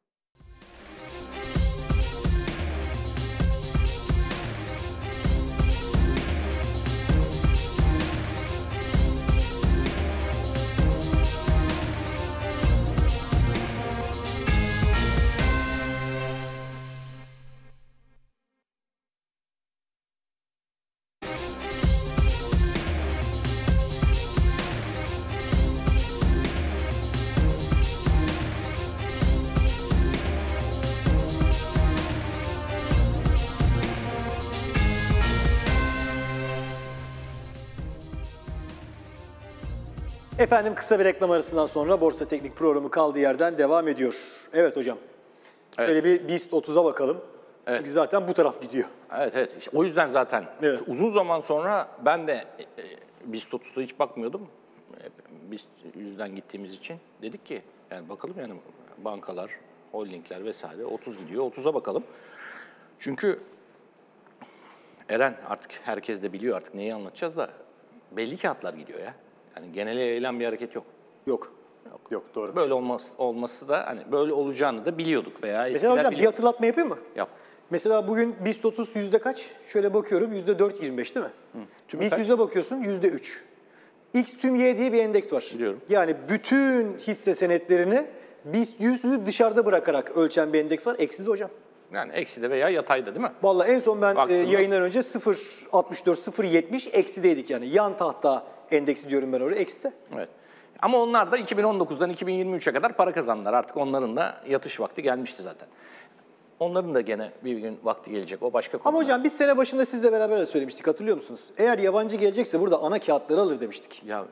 Efendim kısa bir reklam arasından sonra Borsa Teknik programı kaldığı yerden devam ediyor. Evet hocam. Evet. Şöyle bir BIST otuza bakalım. Evet. Çünkü zaten bu taraf gidiyor. Evet evet. İşte o yüzden zaten evet. Uzun zaman sonra ben de BIST otuza hiç bakmıyordum. BIST yüzden gittiğimiz için dedik ki yani bakalım yani bankalar, holdingler vesaire otuz gidiyor. otuza bakalım. Çünkü Eren artık herkes de biliyor artık neyi anlatacağız da belli kağıtlar gidiyor ya. Yani genele yayılan bir hareket yok. Yok. Yok, yok doğru. Böyle olması, olması da hani böyle olacağını da biliyorduk veya eskiden Mesela hocam biliyorduk. Bir hatırlatma yapayım mı? Yap. Mesela bugün BIST otuz yüzde kaç? Şöyle bakıyorum yüzde dört virgül yirmi beş değil mi? Hı. BIST yüze bakıyorsun yüzde üç. X tüm Y diye bir endeks var. Biliyorum. Yani bütün hisse senetlerini BIST yüzü dışarıda bırakarak ölçen bir endeks var. Eksi de hocam. Yani eksi de veya yatayda değil mi? Vallahi en son ben e, yayından önce sıfır virgül altmış dört sıfır virgül yetmiş eksideydik yani. Yan tahta endeksi diyorum ben oraya ekside. Evet. Ama onlar da iki bin on dokuzdan iki bin yirmi üçe kadar para kazandılar. Artık onların da yatış vakti gelmişti zaten. Onların da gene bir gün vakti gelecek. O başka konu. Ama hocam biz sene başında sizle beraber de söylemiştik. Hatırlıyor musunuz? Eğer yabancı gelecekse burada ana kağıtları alır demiştik. Ya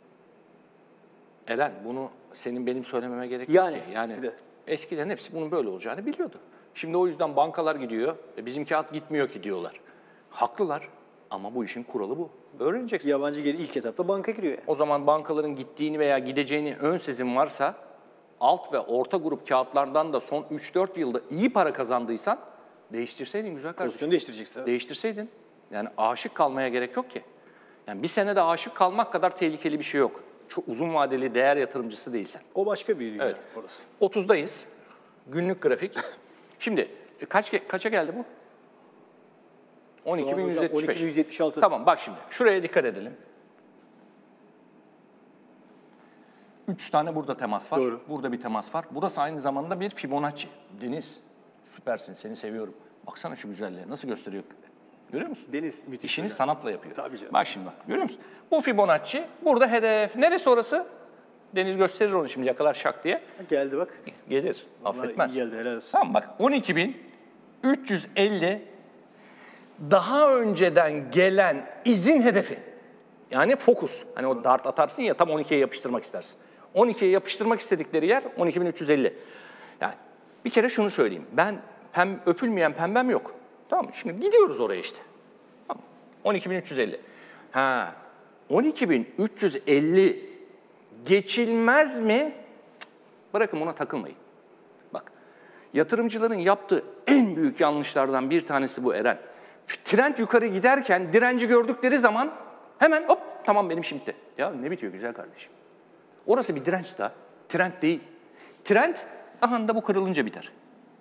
Eren bunu senin benim söylememe gerek yani, yok ki. Yani eskiden hepsi bunun böyle olacağını biliyordu. Şimdi o yüzden bankalar gidiyor. E bizim kağıt gitmiyor ki diyorlar. Haklılar. Ama bu işin kuralı bu. Öğreneceksin. Yabancı geri ilk etapta banka giriyor yani. O zaman bankaların gittiğini veya gideceğini ön sezin varsa alt ve orta grup kağıtlardan da son üç dört yılda iyi para kazandıysan değiştirseydin güzel kardeşim. Pozisyonu değiştireceksin. Değiştirseydin. Yani aşık kalmaya gerek yok ki. Yani bir senede aşık kalmak kadar tehlikeli bir şey yok. Çok uzun vadeli değer yatırımcısı değilsen. O başka bir dünya evet. Orası. otuzdayız. Günlük grafik. Şimdi kaç kaça geldi bu? on iki bin yüz yetmiş beş. on iki bin yüz yetmiş altı. Tamam bak şimdi şuraya dikkat edelim. Üç tane burada temas var. Doğru. Burada bir temas var. Burası aynı zamanda bir Fibonacci. Deniz süpersin seni seviyorum. Baksana şu güzelliğe nasıl gösteriyor. Görüyor musun? Deniz müthiş. İşini hocam. sanatla yapıyor. Tabii canım. Bak şimdi bak görüyor musun? Bu Fibonacci burada hedef. Neresi orası? Deniz gösterir onu şimdi yakalar şak diye. Geldi bak. Gelir. Vallahi affetmez. Geldi helal olsun. Tamam bak on iki bin üç yüz elli daha önceden gelen izin hedefi. Yani fokus. Hani o dart atarsın ya tam on ikiye yapıştırmak istersin. on ikiye yapıştırmak istedikleri yer on iki bin üç yüz elli. Yani bir kere şunu söyleyeyim. Ben pem, öpülmeyen pembem yok. Tamam mı? Şimdi gidiyoruz oraya işte. Tamam. on iki bin üç yüz elli. Ha. on iki bin üç yüz elli geçilmez mi? Bırakın buna takılmayın. Bak. Yatırımcıların yaptığı en büyük yanlışlardan bir tanesi bu Eren. Trend yukarı giderken direnci gördükleri zaman hemen hop tamam benim şimdi. Ya ne bitiyor güzel kardeşim. Orası bir direnç daha. Trend değil. Trend aha da bu kırılınca biter.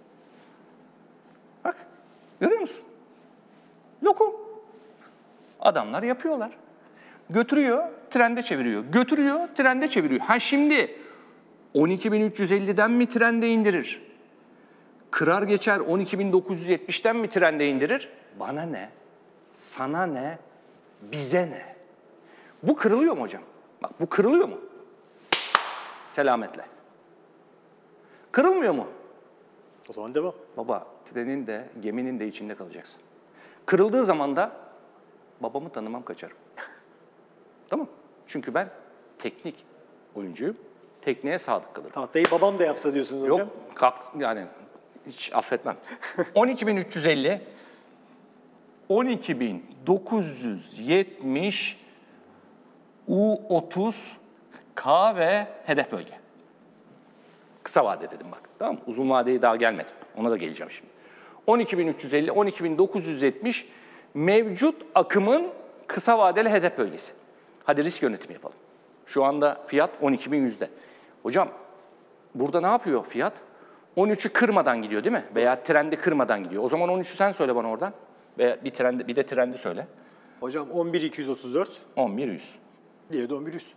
Bak görüyor musun? Lokum. Adamlar yapıyorlar. Götürüyor, trende çeviriyor. Götürüyor, trende çeviriyor. Ha şimdi on iki bin üç yüz elliden mi trende indirir? Kırar geçer on iki bin dokuz yüz yetmişten mi trende indirir? Bana ne? Sana ne? Bize ne? Bu kırılıyor mu hocam? Bak bu kırılıyor mu? Selametle. Kırılmıyor mu? O zaman devam. Baba, trenin de geminin de içinde kalacaksın. Kırıldığı zaman da babamı tanımam, kaçarım. Tamam. Çünkü ben teknik oyuncuyum. Tekniğe sadık kalırım. Tahtayı babam da yapsa diyorsunuz hocam. Yok, kalk yani hiç affetmem. on iki bin üç yüz elli, on iki bin dokuz yüz yetmiş U otuz K ve hedef bölge. Kısa vade dedim bak. Tamam mı? Uzun vadeye daha gelmedim. Ona da geleceğim şimdi. on iki bin üç yüz elli, on iki bin dokuz yüz yetmiş mevcut akımın kısa vadeli hedef bölgesi. Hadi risk yönetimi yapalım. Şu anda fiyat on iki bin yüzde. Hocam burada ne yapıyor fiyat? on üçü kırmadan gidiyor değil mi? Veya trendi kırmadan gidiyor. O zaman on üçü sen söyle bana oradan. Veya bir trendi, bir de trendi söyle. Hocam on bir bin iki yüz otuz dört. on bir yüz. Diğeri de on bir yüz.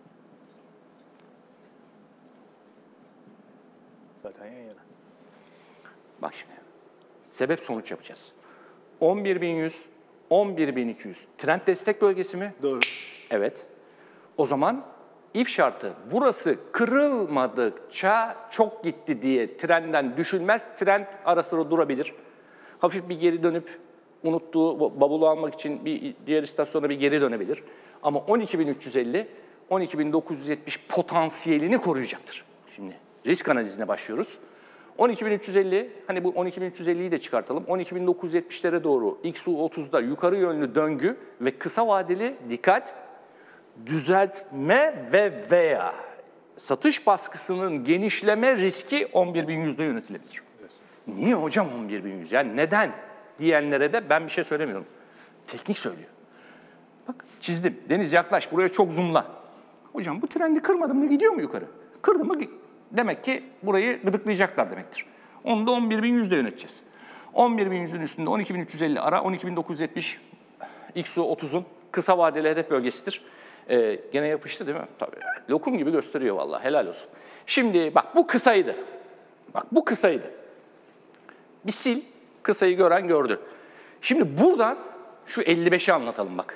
Zaten yan yana. Bak şimdi. Sebep sonuç yapacağız. on bir bin yüz, on bir bin iki yüz. Trend destek bölgesi mi? Doğru. Evet. O zaman if şartı burası kırılmadıkça çok gitti diye trendden düşülmez. Trend ara sıra durabilir. Hafif bir geri dönüp unuttuğu bavulu almak için bir diğer istasyona bir geri dönebilir. Ama on iki bin üç yüz elli, on iki bin dokuz yüz yetmiş potansiyelini koruyacaktır. Şimdi risk analizine başlıyoruz. on iki bin üç yüz elli, hani bu on iki bin üç yüz elliyi de çıkartalım. on iki bin dokuz yüz yetmişlere doğru X U otuzda yukarı yönlü döngü ve kısa vadeli dikkat, düzeltme ve veya satış baskısının genişleme riski on bir bin yüzde yönetilebilir. Evet. Niye hocam on bir bin yüz? Yani neden diyenlere de ben bir şey söylemiyorum. Teknik söylüyor. Bak çizdim. Deniz yaklaş, buraya çok zoomla. Hocam bu trendi kırmadım mı gidiyor mu yukarı? Kırdı mı demek ki burayı gıdıklayacaklar demektir. Onu da on bir bin yüzde yöneteceğiz. on bir bin yüzün üstünde on iki bin üç yüz elli ara, on iki bin dokuz yüz yetmiş X U otuzun kısa vadeli hedef bölgesidir. Ee, gene yapıştı değil mi? Tabii. Lokum gibi gösteriyor vallahi. Helal olsun. Şimdi bak bu kısaydı. Bak bu kısaydı. Bir sil. Kısayı gören gördü. Şimdi buradan şu elli beşi anlatalım bak.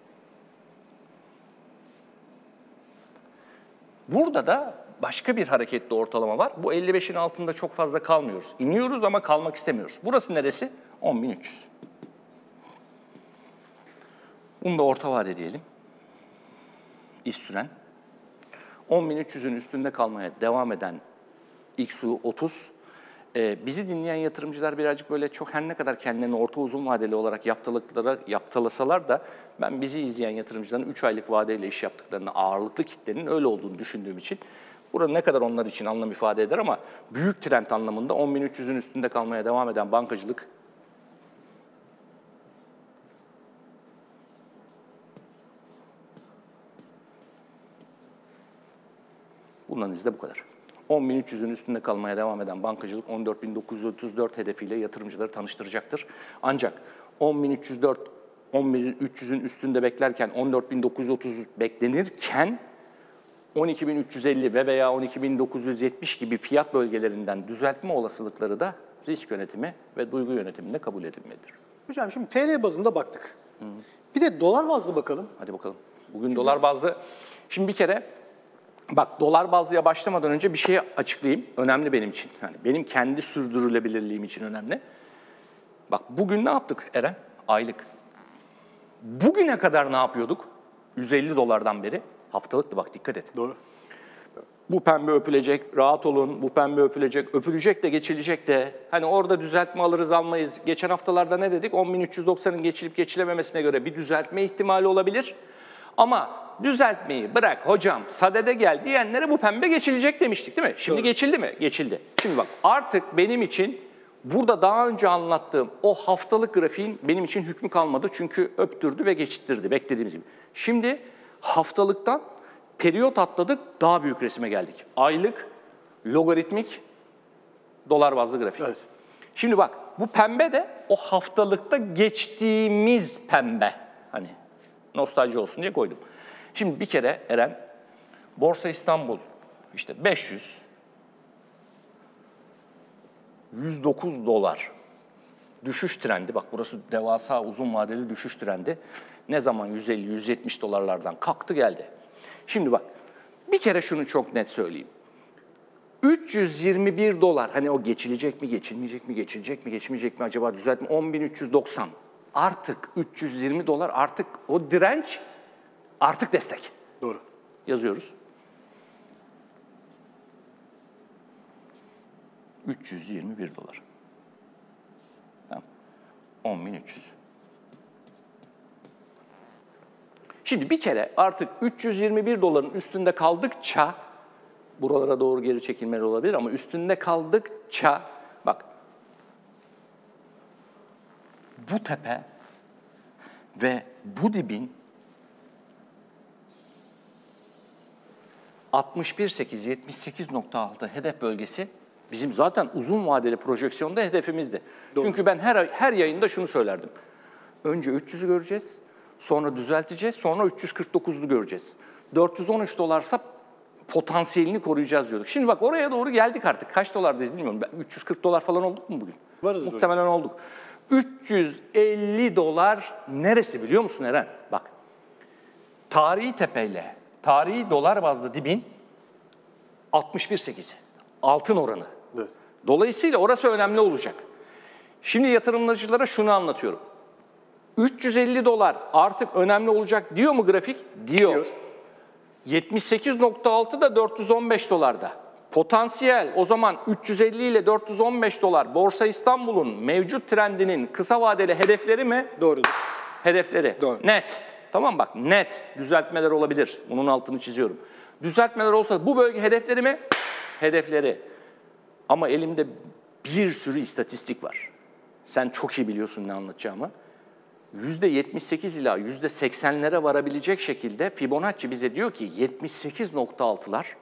Burada da başka bir hareketli ortalama var. Bu elli beşin altında çok fazla kalmıyoruz. İniyoruz ama kalmak istemiyoruz. Burası neresi? on bin üç yüz. Bunu da orta vade diyelim. İş süren. on bin üç yüzün üstünde kalmaya devam eden X U otuz. Ee, bizi dinleyen yatırımcılar birazcık böyle çok her ne kadar kendilerini orta uzun vadeli olarak yaptaladıkları, yaptalasalar da ben bizi izleyen yatırımcıların üç aylık vadeyle iş yaptıklarını, ağırlıklı kitlenin öyle olduğunu düşündüğüm için burada ne kadar onlar için anlam ifade eder ama büyük trend anlamında on bin üç yüzün üstünde kalmaya devam eden bankacılık bunların izi de bu kadar. on bin üç yüzün üstünde kalmaya devam eden bankacılık on dört bin dokuz yüz otuz dört hedefiyle yatırımcıları tanıştıracaktır. Ancak on bin üç yüz dört, on bin üç yüzün üstünde beklerken on dört bin dokuz yüz otuz beklenirken on iki bin üç yüz elli ve veya on iki bin dokuz yüz yetmiş gibi fiyat bölgelerinden düzeltme olasılıkları da risk yönetimi ve duygu yönetiminde kabul edilmelidir. Hocam şimdi T L bazında baktık. Hı. Bir de dolar bazlı bakalım. Hadi bakalım. Bugün çünkü dolar bazlı. Şimdi bir kere bak dolar bazlıya başlamadan önce bir şey açıklayayım. Önemli benim için. Yani benim kendi sürdürülebilirliğim için önemli. Bak bugün ne yaptık Eren? Aylık. Bugüne kadar ne yapıyorduk? yüz elli dolardan beri. Haftalıktı bak dikkat et. Doğru. Bu pembe öpülecek, rahat olun. Bu pembe öpülecek, öpülecek de geçilecek de. Hani orada düzeltme alırız almayız. Geçen haftalarda ne dedik? on bin üç yüz doksanın geçilip geçilememesine göre bir düzeltme ihtimali olabilir. Ama düzeltmeyi bırak hocam sadede gel diyenlere bu pembe geçilecek demiştik değil mi? Şimdi doğru. Geçildi mi? Geçildi. Şimdi bak artık benim için burada daha önce anlattığım o haftalık grafiğin benim için hükmü kalmadı. Çünkü öptürdü ve geçittirdi beklediğimiz gibi. Şimdi haftalıktan periyot atladık daha büyük resime geldik. Aylık, logaritmik, dolar bazlı grafik. Evet. Şimdi bak bu pembe de o haftalıkta geçtiğimiz pembe. Hani nostalji olsun diye koydum. Şimdi bir kere Eren, Borsa İstanbul işte beş yüz, yüz dokuz dolar düşüş trendi. Bak burası devasa uzun vadeli düşüş trendi. Ne zaman yüz elli yüz yetmiş dolarlardan kalktı geldi. Şimdi bak bir kere şunu çok net söyleyeyim. üç yüz yirmi bir dolar, hani o geçilecek mi, geçilmeyecek mi, geçilecek mi, geçmeyecek mi acaba düzeltme, on bin üç yüz doksan. Artık üç yüz yirmi dolar, artık o direnç, artık destek. Doğru. Yazıyoruz. üç yüz yirmi bir dolar. Tamam. on bin üç yüz. Şimdi bir kere artık üç yüz yirmi bir doların üstünde kaldıkça, buralara doğru geri çekilmeleri olabilir ama üstünde kaldıkça, bak, bu tepe ve bu dibin altmış bir sekiz yetmiş sekiz nokta altı hedef bölgesi bizim zaten uzun vadeli projeksiyonda hedefimizdi. Doğru. Çünkü ben her her yayında şunu söylerdim. Önce üç yüzü göreceğiz, sonra düzelteceğiz, sonra üç yüz kırk dokuzlu göreceğiz. dört yüz on üç dolarsa potansiyelini koruyacağız diyorduk. Şimdi bak oraya doğru geldik artık. Kaç dolardayız bilmiyorum. üç yüz kırk dolar falan olduk mu bugün? Varız Muhtemelen hocam. Olduk. üç yüz elli dolar neresi biliyor musun Eren? Bak. Tarihi tepeyle, tarihi dolar bazlı dibin altmış bir sekizi. Altın oranı. Evet. Dolayısıyla orası önemli olacak. Şimdi yatırımcılara şunu anlatıyorum. üç yüz elli dolar artık önemli olacak diyor mu grafik? Diyor. Diyor. yetmiş sekiz nokta altı da dört yüz on beş dolarda. Potansiyel o zaman üç yüz elli ile dört yüz on beş dolar Borsa İstanbul'un mevcut trendinin kısa vadeli hedefleri mi? Doğrudur. Hedefleri. Doğru. Net. Tamam bak net düzeltmeler olabilir. Bunun altını çiziyorum. Düzeltmeler olsa bu bölge hedefleri mi? Hedefleri. Ama elimde bir sürü istatistik var. Sen çok iyi biliyorsun ne anlatacağımı. yüzde yetmiş sekiz ila yüzde seksenlere varabilecek şekilde Fibonacci bize diyor ki yetmiş sekiz nokta altılar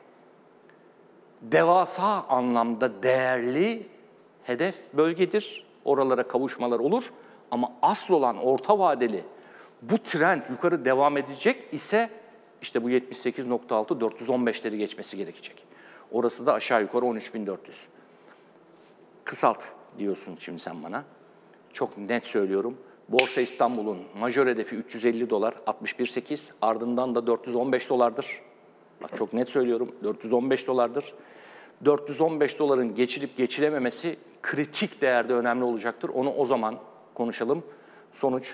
devasa anlamda değerli hedef bölgedir. Oralara kavuşmalar olur ama asıl olan orta vadeli bu trend yukarı devam edecek ise işte bu yetmiş sekiz nokta altı dört yüz on beşleri geçmesi gerekecek. Orası da aşağı yukarı on üç bin dört yüz. Kısalt diyorsun şimdi sen bana. Çok net söylüyorum. Borsa İstanbul'un majör hedefi üç yüz elli dolar, altmış bir sekiz. Ardından da dört yüz on beş dolardır. Bak çok net söylüyorum, dört yüz on beş dolardır. dört yüz on beş doların geçilip geçilememesi kritik değerde önemli olacaktır. Onu o zaman konuşalım. Sonuç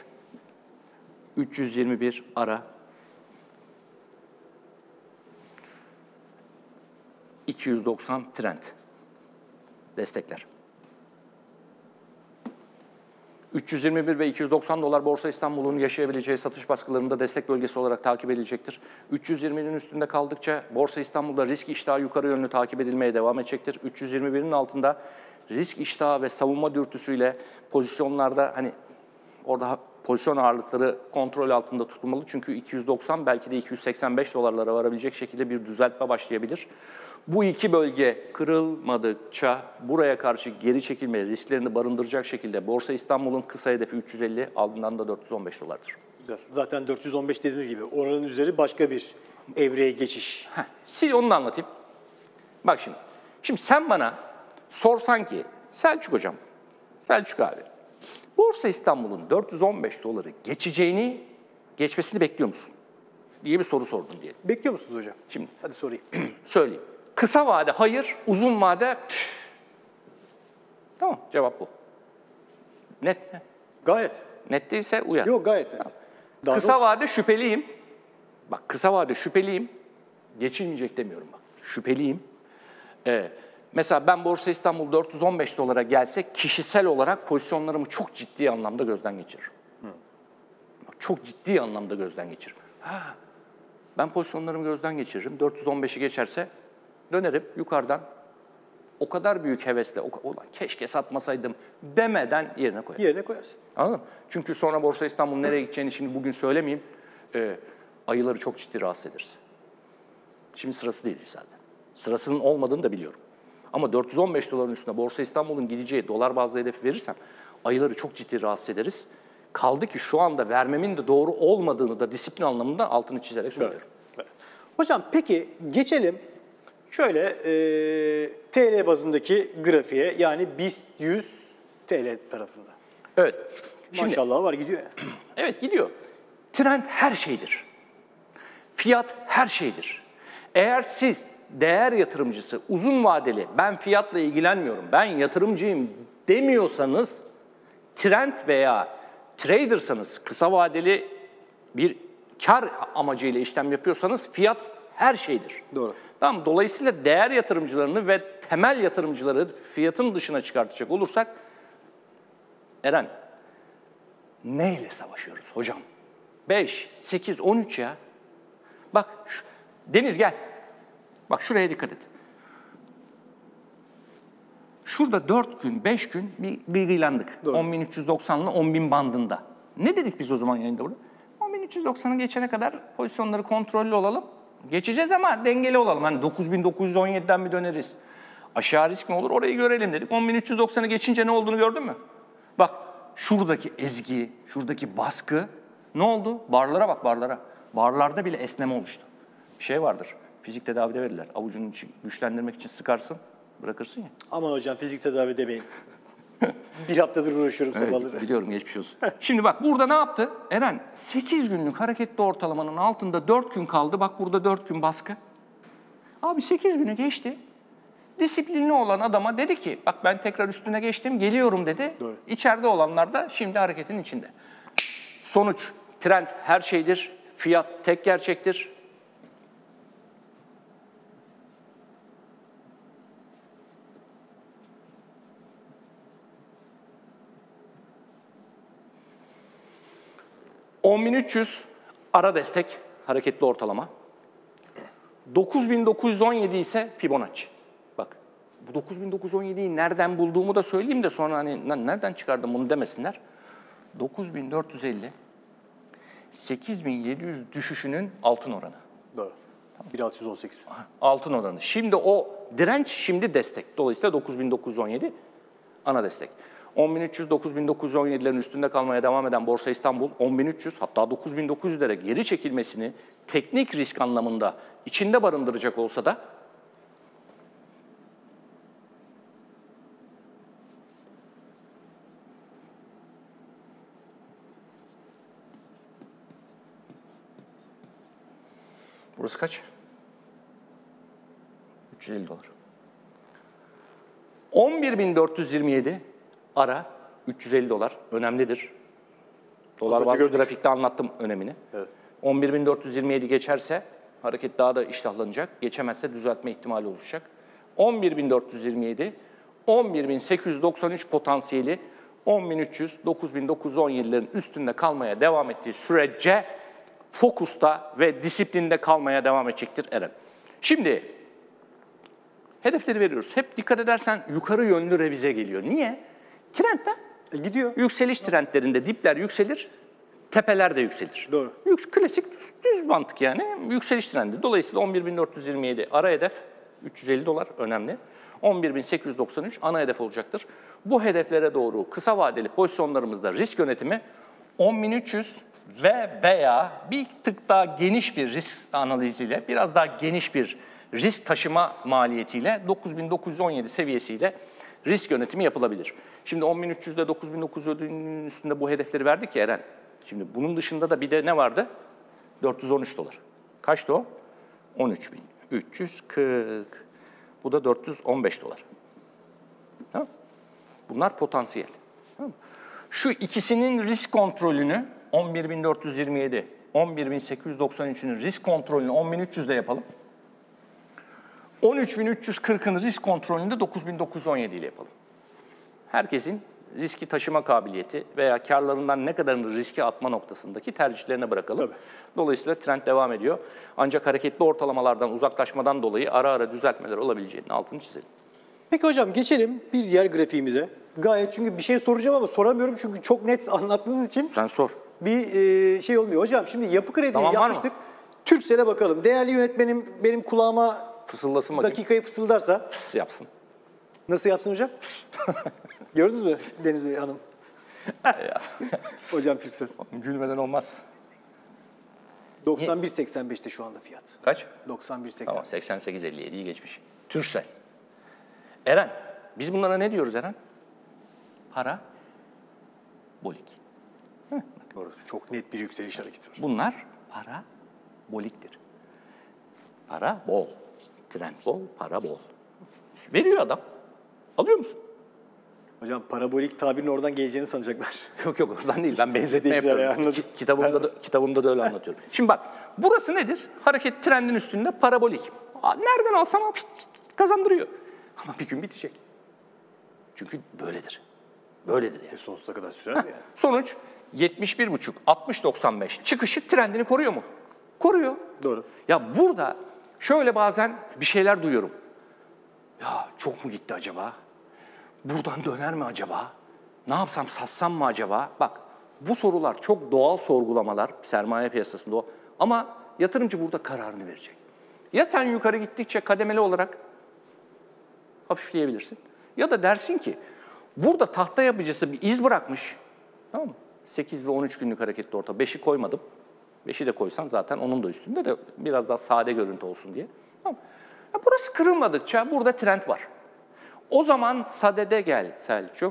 üç yüz yirmi bir ara. iki yüz doksan trend. Destekler. üç yüz yirmi bir ve iki yüz doksan dolar Borsa İstanbul'un yaşayabileceği satış baskılarında destek bölgesi olarak takip edilecektir. üç yüz yirminin üstünde kaldıkça Borsa İstanbul'da risk iştahı yukarı yönlü takip edilmeye devam edecektir. üç yüz yirmi birin altında risk iştahı ve savunma dürtüsüyle pozisyonlarda hani orada pozisyon ağırlıkları kontrol altında tutulmalı. Çünkü iki yüz doksan belki de iki yüz seksen beş dolarlara varabilecek şekilde bir düzeltme başlayabilir. Bu iki bölge kırılmadıkça buraya karşı geri çekilme risklerini barındıracak şekilde Borsa İstanbul'un kısa hedefi üç yüz elli, ardından da dört yüz on beş dolardır. Zaten dört yüz on beş dediğiniz gibi oranın üzeri başka bir evreye geçiş. Heh, sil onu da anlatayım. Bak şimdi. Şimdi sen bana sorsan ki Selçuk hocam, Selçuk abi, Borsa İstanbul'un dört yüz on beş doları geçeceğini, geçmesini bekliyor musun? Diye bir soru sordun diyelim. Bekliyor musunuz hocam? Şimdi hadi sorayım. Söyleyeyim. Kısa vade hayır, uzun vade püf. Tamam, cevap bu. Net mi? Gayet. Net değilse uyar. Yok gayet net. Daha Kısa doğrusu... vade şüpheliyim. Bak kısa vade şüpheliyim. Geçilmeyecek demiyorum bak. Şüpheliyim. Ee, mesela ben Borsa İstanbul dört yüz on beş dolara gelse kişisel olarak pozisyonlarımı çok ciddi anlamda gözden geçiririm. Hı. Bak, çok ciddi anlamda gözden geçiririm. Ha, ben pozisyonlarımı gözden geçiririm. dört yüz on beşi geçerse dönerim yukarıdan. O kadar büyük hevesle, o, ulan keşke satmasaydım demeden yerine koyarım. Yerine koyarsın. Anladın mı? Çünkü sonra Borsa İstanbul nereye gideceğini şimdi bugün söylemeyeyim. E, ayıları çok ciddi rahatsız ederiz. Şimdi sırası değil zaten. Sırasının olmadığını da biliyorum. Ama dört yüz on beş doların üstüne Borsa İstanbul'un gideceği dolar bazlı hedefi verirsem ayıları çok ciddi rahatsız ederiz. Kaldı ki şu anda vermemin de doğru olmadığını da disiplin anlamında altını çizerek söylüyorum. Evet. Evet. Hocam peki geçelim şöyle e, T L bazındaki grafiğe, yani BIST yüz T L tarafında. Evet. Şimdi, maşallah var, gidiyor ya. Evet gidiyor. Trend her şeydir. Fiyat her şeydir. Eğer siz değer yatırımcısı, uzun vadeli, ben fiyatla ilgilenmiyorum, ben yatırımcıyım demiyorsanız, trend veya tradersanız, kısa vadeli bir kar amacıyla işlem yapıyorsanız fiyat her şeydir. Doğru. Tamam, dolayısıyla değer yatırımcılarını ve temel yatırımcıları fiyatın dışına çıkartacak olursak, Eren, neyle savaşıyoruz hocam? beş, sekiz, on üç ya. Bak, şu, Deniz gel. Bak şuraya dikkat et. Şurada dört gün, beş gün bir bilgilendik. on bin üç yüz doksanla on bin bandında. Ne dedik biz o zaman yayında burada? on bin üç yüz doksanı geçene kadar pozisyonları kontrollü olalım. Geçeceğiz ama dengeli olalım. Hani dokuz bin dokuz yüz on yedi'den mi döneriz? Aşağı risk mi olur? Orayı görelim dedik. on bin üç yüz doksanı geçince ne olduğunu gördün mü? Bak şuradaki ezgi, şuradaki baskı ne oldu? Barlara bak, barlara. Barlarda bile esneme oluştu. Bir şey vardır. Fizik tedavide verirler. Avucunun için güçlendirmek için sıkarsın, bırakırsın ya. Aman hocam fizik tedavi demeyin. Bir haftadır uğraşıyorum Evet, sabahları. biliyorum, geçmiş olsun. Şimdi bak burada ne yaptı? Eren sekiz günlük hareketli ortalamanın altında dört gün kaldı. Bak burada dört gün baskı. Abi sekiz günü geçti. Disiplinli olan adama dedi ki bak ben tekrar üstüne geçtim, geliyorum dedi. Doğru. İçeride olanlar da şimdi hareketin içinde. Sonuç, trend her şeydir. Fiyat tek gerçektir. on bin üç yüz ara destek, hareketli ortalama. dokuz bin dokuz yüz on yedi ise Fibonacci. Bak, bu dokuz bin dokuz yüz on yedi'yi nereden bulduğumu da söyleyeyim de sonra hani nereden çıkardım bunu demesinler. dokuz bin dört yüz elli, sekiz bin yedi yüz düşüşünün altın oranı. Doğru. bin altı yüz on sekiz. Altın oranı. Şimdi o direnç, şimdi destek. Dolayısıyla dokuz bin dokuz yüz on yedi ana destek. on bin üç yüz dokuz bin dokuz yüz on yedi'lerin üstünde kalmaya devam eden Borsa İstanbul on bin üç yüz hatta dokuz bin dokuz yüz'lere geri çekilmesini teknik risk anlamında içinde barındıracak olsa da burası kaç? üç yüz elli dolar. on bir bin dört yüz yirmi yedi ara üç yüz elli dolar önemlidir. Dolar bazlı grafikte anlattım önemini. Evet. on bir bin dört yüz yirmi yedi geçerse hareket daha da iştahlanacak. Geçemezse düzeltme ihtimali oluşacak. on bir bin dört yüz yirmi yedi, on bir bin sekiz yüz doksan üç potansiyeli on bin üç yüz, dokuz bin dokuz yüz on yedi'lerin üstünde kalmaya devam ettiği sürece fokusta ve disiplinde kalmaya devam edecektir Eren. Şimdi hedefleri veriyoruz. Hep dikkat edersen yukarı yönlü revize geliyor. Niye? Trendde E, gidiyor. yükseliş trendlerinde dipler yükselir, tepeler de yükselir. Doğru. Yüks, klasik düz, düz mantık yani yükseliş trendi. Dolayısıyla on bir bin dört yüz yirmi yedi ara hedef üç yüz elli dolar önemli. on bir bin sekiz yüz doksan üç ana hedef olacaktır. Bu hedeflere doğru kısa vadeli pozisyonlarımızda risk yönetimi on bin üç yüz ve veya bir tık daha geniş bir risk analiziyle, biraz daha geniş bir risk taşıma maliyetiyle dokuz bin dokuz yüz on yedi seviyesiyle risk yönetimi yapılabilir. Şimdi on bin üç yüz ile dokuz bin dokuz yüz'ün üstünde bu hedefleri verdik ya Eren. Şimdi bunun dışında da bir de ne vardı? dört yüz on üç dolar. Kaçtı o? on üç bin üç yüz kırk. Bu da dört yüz on beş dolar. Tamam. Bunlar potansiyel. Tamam. Şu ikisinin risk kontrolünü on bir bin dört yüz yirmi yedi, on bir bin sekiz yüz doksan üç'ünün risk kontrolünü on bin üç yüz'de yapalım. on üç bin üç yüz kırk'ın risk kontrolünü de dokuz bin dokuz yüz on yedi ile yapalım. Herkesin riski taşıma kabiliyeti veya karlarından ne kadarını riske atma noktasındaki tercihlerine bırakalım. Tabii. Dolayısıyla trend devam ediyor. Ancak hareketli ortalamalardan uzaklaşmadan dolayı ara ara düzeltmeler olabileceğinin altını çizelim. Peki hocam geçelim bir diğer grafiğimize. Gayet çünkü bir şey soracağım ama soramıyorum çünkü çok net anlattığınız için Sen sor. bir e, şey olmuyor. Hocam şimdi yapı krediyi Tamam, var mı? yapmıştık. Türksel'e bakalım. Değerli yönetmenim benim kulağıma Fısıldasın bakayım. dakikayı fısıldarsa. Fıs yapsın. Nasıl yapsın hocam? Gördünüz mü Deniz Bey Hanım? Hocam Türksel. Gülmeden olmaz. doksan bir seksen beş'te şu anda fiyat. Kaç? doksan bir seksen. Tamam, seksen sekiz elli yedi'yi geçmiş. Türksel. Eren, biz bunlara ne diyoruz Eren? Para, bolik. Doğru. Çok net bir yükseliş hareketi var. Bunlar para boliktir. Para bol. Trend bol, para bol. Veriyor adam. Alıyor musun? Hocam parabolik tabirin oradan geleceğini sanacaklar. Yok yok oradan değil. Ben benzetme İzleyiciler yapıyorum. anladım. Kitabımda da, kitabımda da öyle anlatıyorum. Şimdi bak burası nedir? Hareket trendin üstünde parabolik. Aa, nereden alsam al, kazandırıyor. Ama bir gün bitecek. Çünkü böyledir. Böyledir yani. E sonsuza kadar sürer mi yani? Sonuç yetmiş bir buçuk, altmış doksan beş çıkışı trendini koruyor mu? Koruyor. Doğru. Ya burada şöyle bazen bir şeyler duyuyorum. Ya çok mu gitti acaba? Buradan döner mi acaba? Ne yapsam, satsam mı acaba? Bak bu sorular çok doğal sorgulamalar sermaye piyasasında o. Ama yatırımcı burada kararını verecek. Ya sen yukarı gittikçe kademeli olarak hafifleyebilirsin. Ya da dersin ki burada tahta yapıcısı bir iz bırakmış. Tamam mı? sekiz ve on üç günlük hareketli orta. beşi koymadım. beşi de koysan zaten onun da üstünde de biraz daha sade görüntü olsun diye. Tamam. Ya burası kırılmadıkça burada trend var. O zaman sadede gel Selçuk.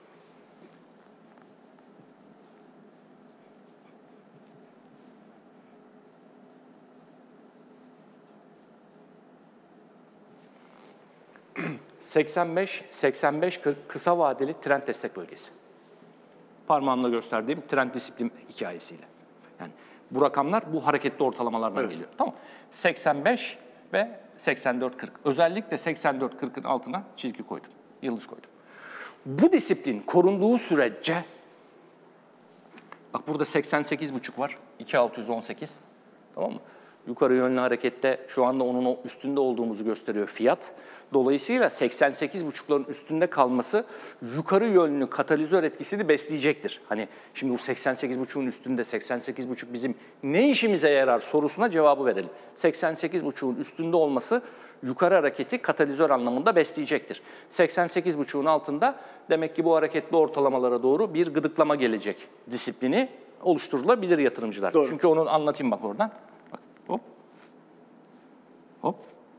seksen beş seksen beş kırk kısa vadeli trend destek bölgesi. Parmağımla gösterdiğim trend disiplin hikayesiyle. Yani bu rakamlar bu hareketli ortalamalardan evet. geliyor. Tamam. seksen beş ve seksen dört kırk. Özellikle seksen dört kırkın altına çizgi koydum. Yıldız koydum. Bu disiplin korunduğu sürece bak burada seksen sekiz buçuk var. iki bin altı yüz on sekiz. Tamam mı? Yukarı yönlü harekette şu anda onun üstünde olduğumuzu gösteriyor fiyat. Dolayısıyla seksen sekiz buçukların üstünde kalması yukarı yönlü katalizör etkisini besleyecektir. Hani şimdi bu seksen sekiz buçuğun üstünde seksen sekiz buçuk bizim ne işimize yarar sorusuna cevabı verelim. seksen sekiz buçuğun üstünde olması yukarı hareketi katalizör anlamında besleyecektir. seksen sekiz buçuğun altında demek ki bu hareketli ortalamalara doğru bir gıdıklama gelecek disiplini oluşturulabilir yatırımcılar. Doğru. Çünkü onu anlatayım bak oradan. Bak, hop. Hop.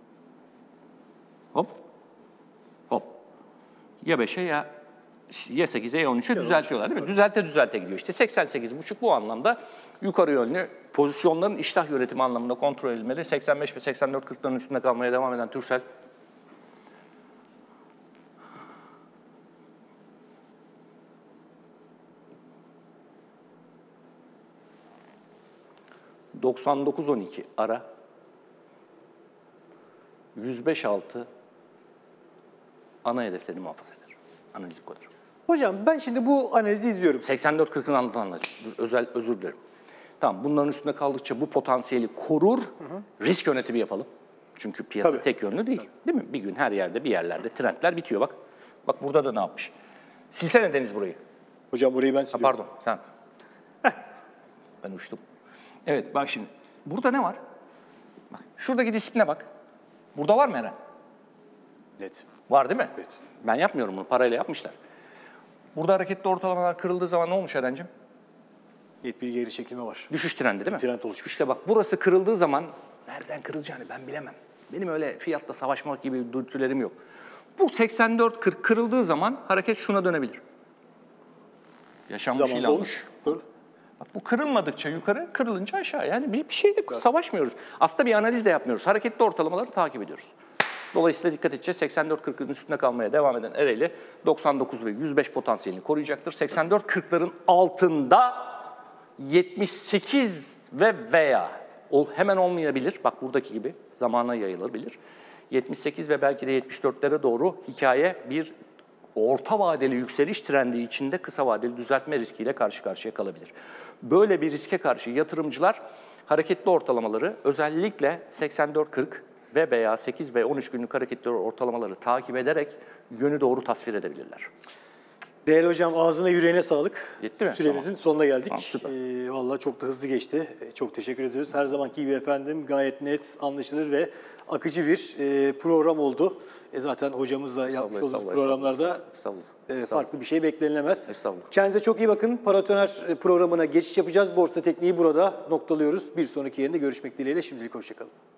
Hop. Hop. Ya beşe ya ya sekize ya on üçe düzeltiyorlar değil mi? Düzelte düzelte gidiyor işte. seksen sekiz buçuk bu anlamda yukarı yönlü pozisyonların iştah yönetimi anlamında kontrol edilmeli. seksen beş ve seksen dört kırkların üstünde kalmaya devam eden Türksel. doksan dokuz on iki ara. yüz beş altı ana hedeflerini muhafaza eder. Analiz bu kadar. Hocam ben şimdi bu analizi izliyorum. seksen dört kırkın altını anlatacağım. Özel, özür dilerim. Tamam bunların üstünde kaldıkça bu potansiyeli korur, hı hı. risk yönetimi yapalım. Çünkü piyasa Tabii. tek yönlü değil. Tabii. Değil mi? Bir gün her yerde bir yerlerde trendler bitiyor bak. Bak burada da ne yapmış? Silsene Deniz burayı. Hocam burayı ben siliyorum. Ha, pardon sen. Ben uçtum. Evet bak şimdi. Burada ne var? Bak şuradaki disipline bak. Burada var mı Eren? Net. Var değil mi? Evet. Ben yapmıyorum bunu. Parayla yapmışlar. Burada hareketli ortalamalar kırıldığı zaman ne olmuş Eren'cim? Net bir geri çekilme var. Düşüş trendi değil mi? Trend oluşmuş. İşte bak burası kırıldığı zaman nereden kırılacağını ben bilemem. Benim öyle fiyatla savaşmak gibi dürtülerim yok. Bu seksen dört kırk kırıldığı zaman hareket şuna dönebilir. Yaşanmış ilan olmuş. Doğru. Bak bu kırılmadıkça yukarı, kırılınca aşağı. Yani bir, bir şeyle evet. savaşmıyoruz. Aslında bir analiz de yapmıyoruz. Hareketli ortalamaları takip ediyoruz. Dolayısıyla dikkat edeceğiz. seksen dört kırkın üstünde kalmaya devam eden Ereğli doksan dokuz ve yüz beş potansiyelini koruyacaktır. seksen dört kırkların altında yetmiş sekiz ve veya hemen olmayabilir. Bak buradaki gibi zamana yayılabilir. yetmiş sekiz ve belki de yetmiş dörtlere doğru hikaye bir orta vadeli yükseliş trendi içinde kısa vadeli düzeltme riskiyle karşı karşıya kalabilir. Böyle bir riske karşı yatırımcılar hareketli ortalamaları özellikle seksen dört kırk ve veya sekiz ve on üç günlük hareketli ortalamaları takip ederek yönü doğru tasvir edebilirler. Değerli hocam ağzına yüreğine sağlık. Yetti mi? Süremizin tamam. sonuna geldik. Tamam, süper. Ee, vallahi çok da hızlı geçti. Ee, çok teşekkür ediyoruz. Her zamanki gibi efendim gayet net, anlaşılır ve akıcı bir e, program oldu. E, zaten hocamızla yapmış olduğumuz programlarda estağfurullah. E, farklı bir şey beklenilemez. Estağfurullah. Kendinize çok iyi bakın. Paratoner programına geçiş yapacağız. Borsa Tekniği burada noktalıyoruz. Bir sonraki yerinde görüşmek dileğiyle. Şimdilik hoşçakalın.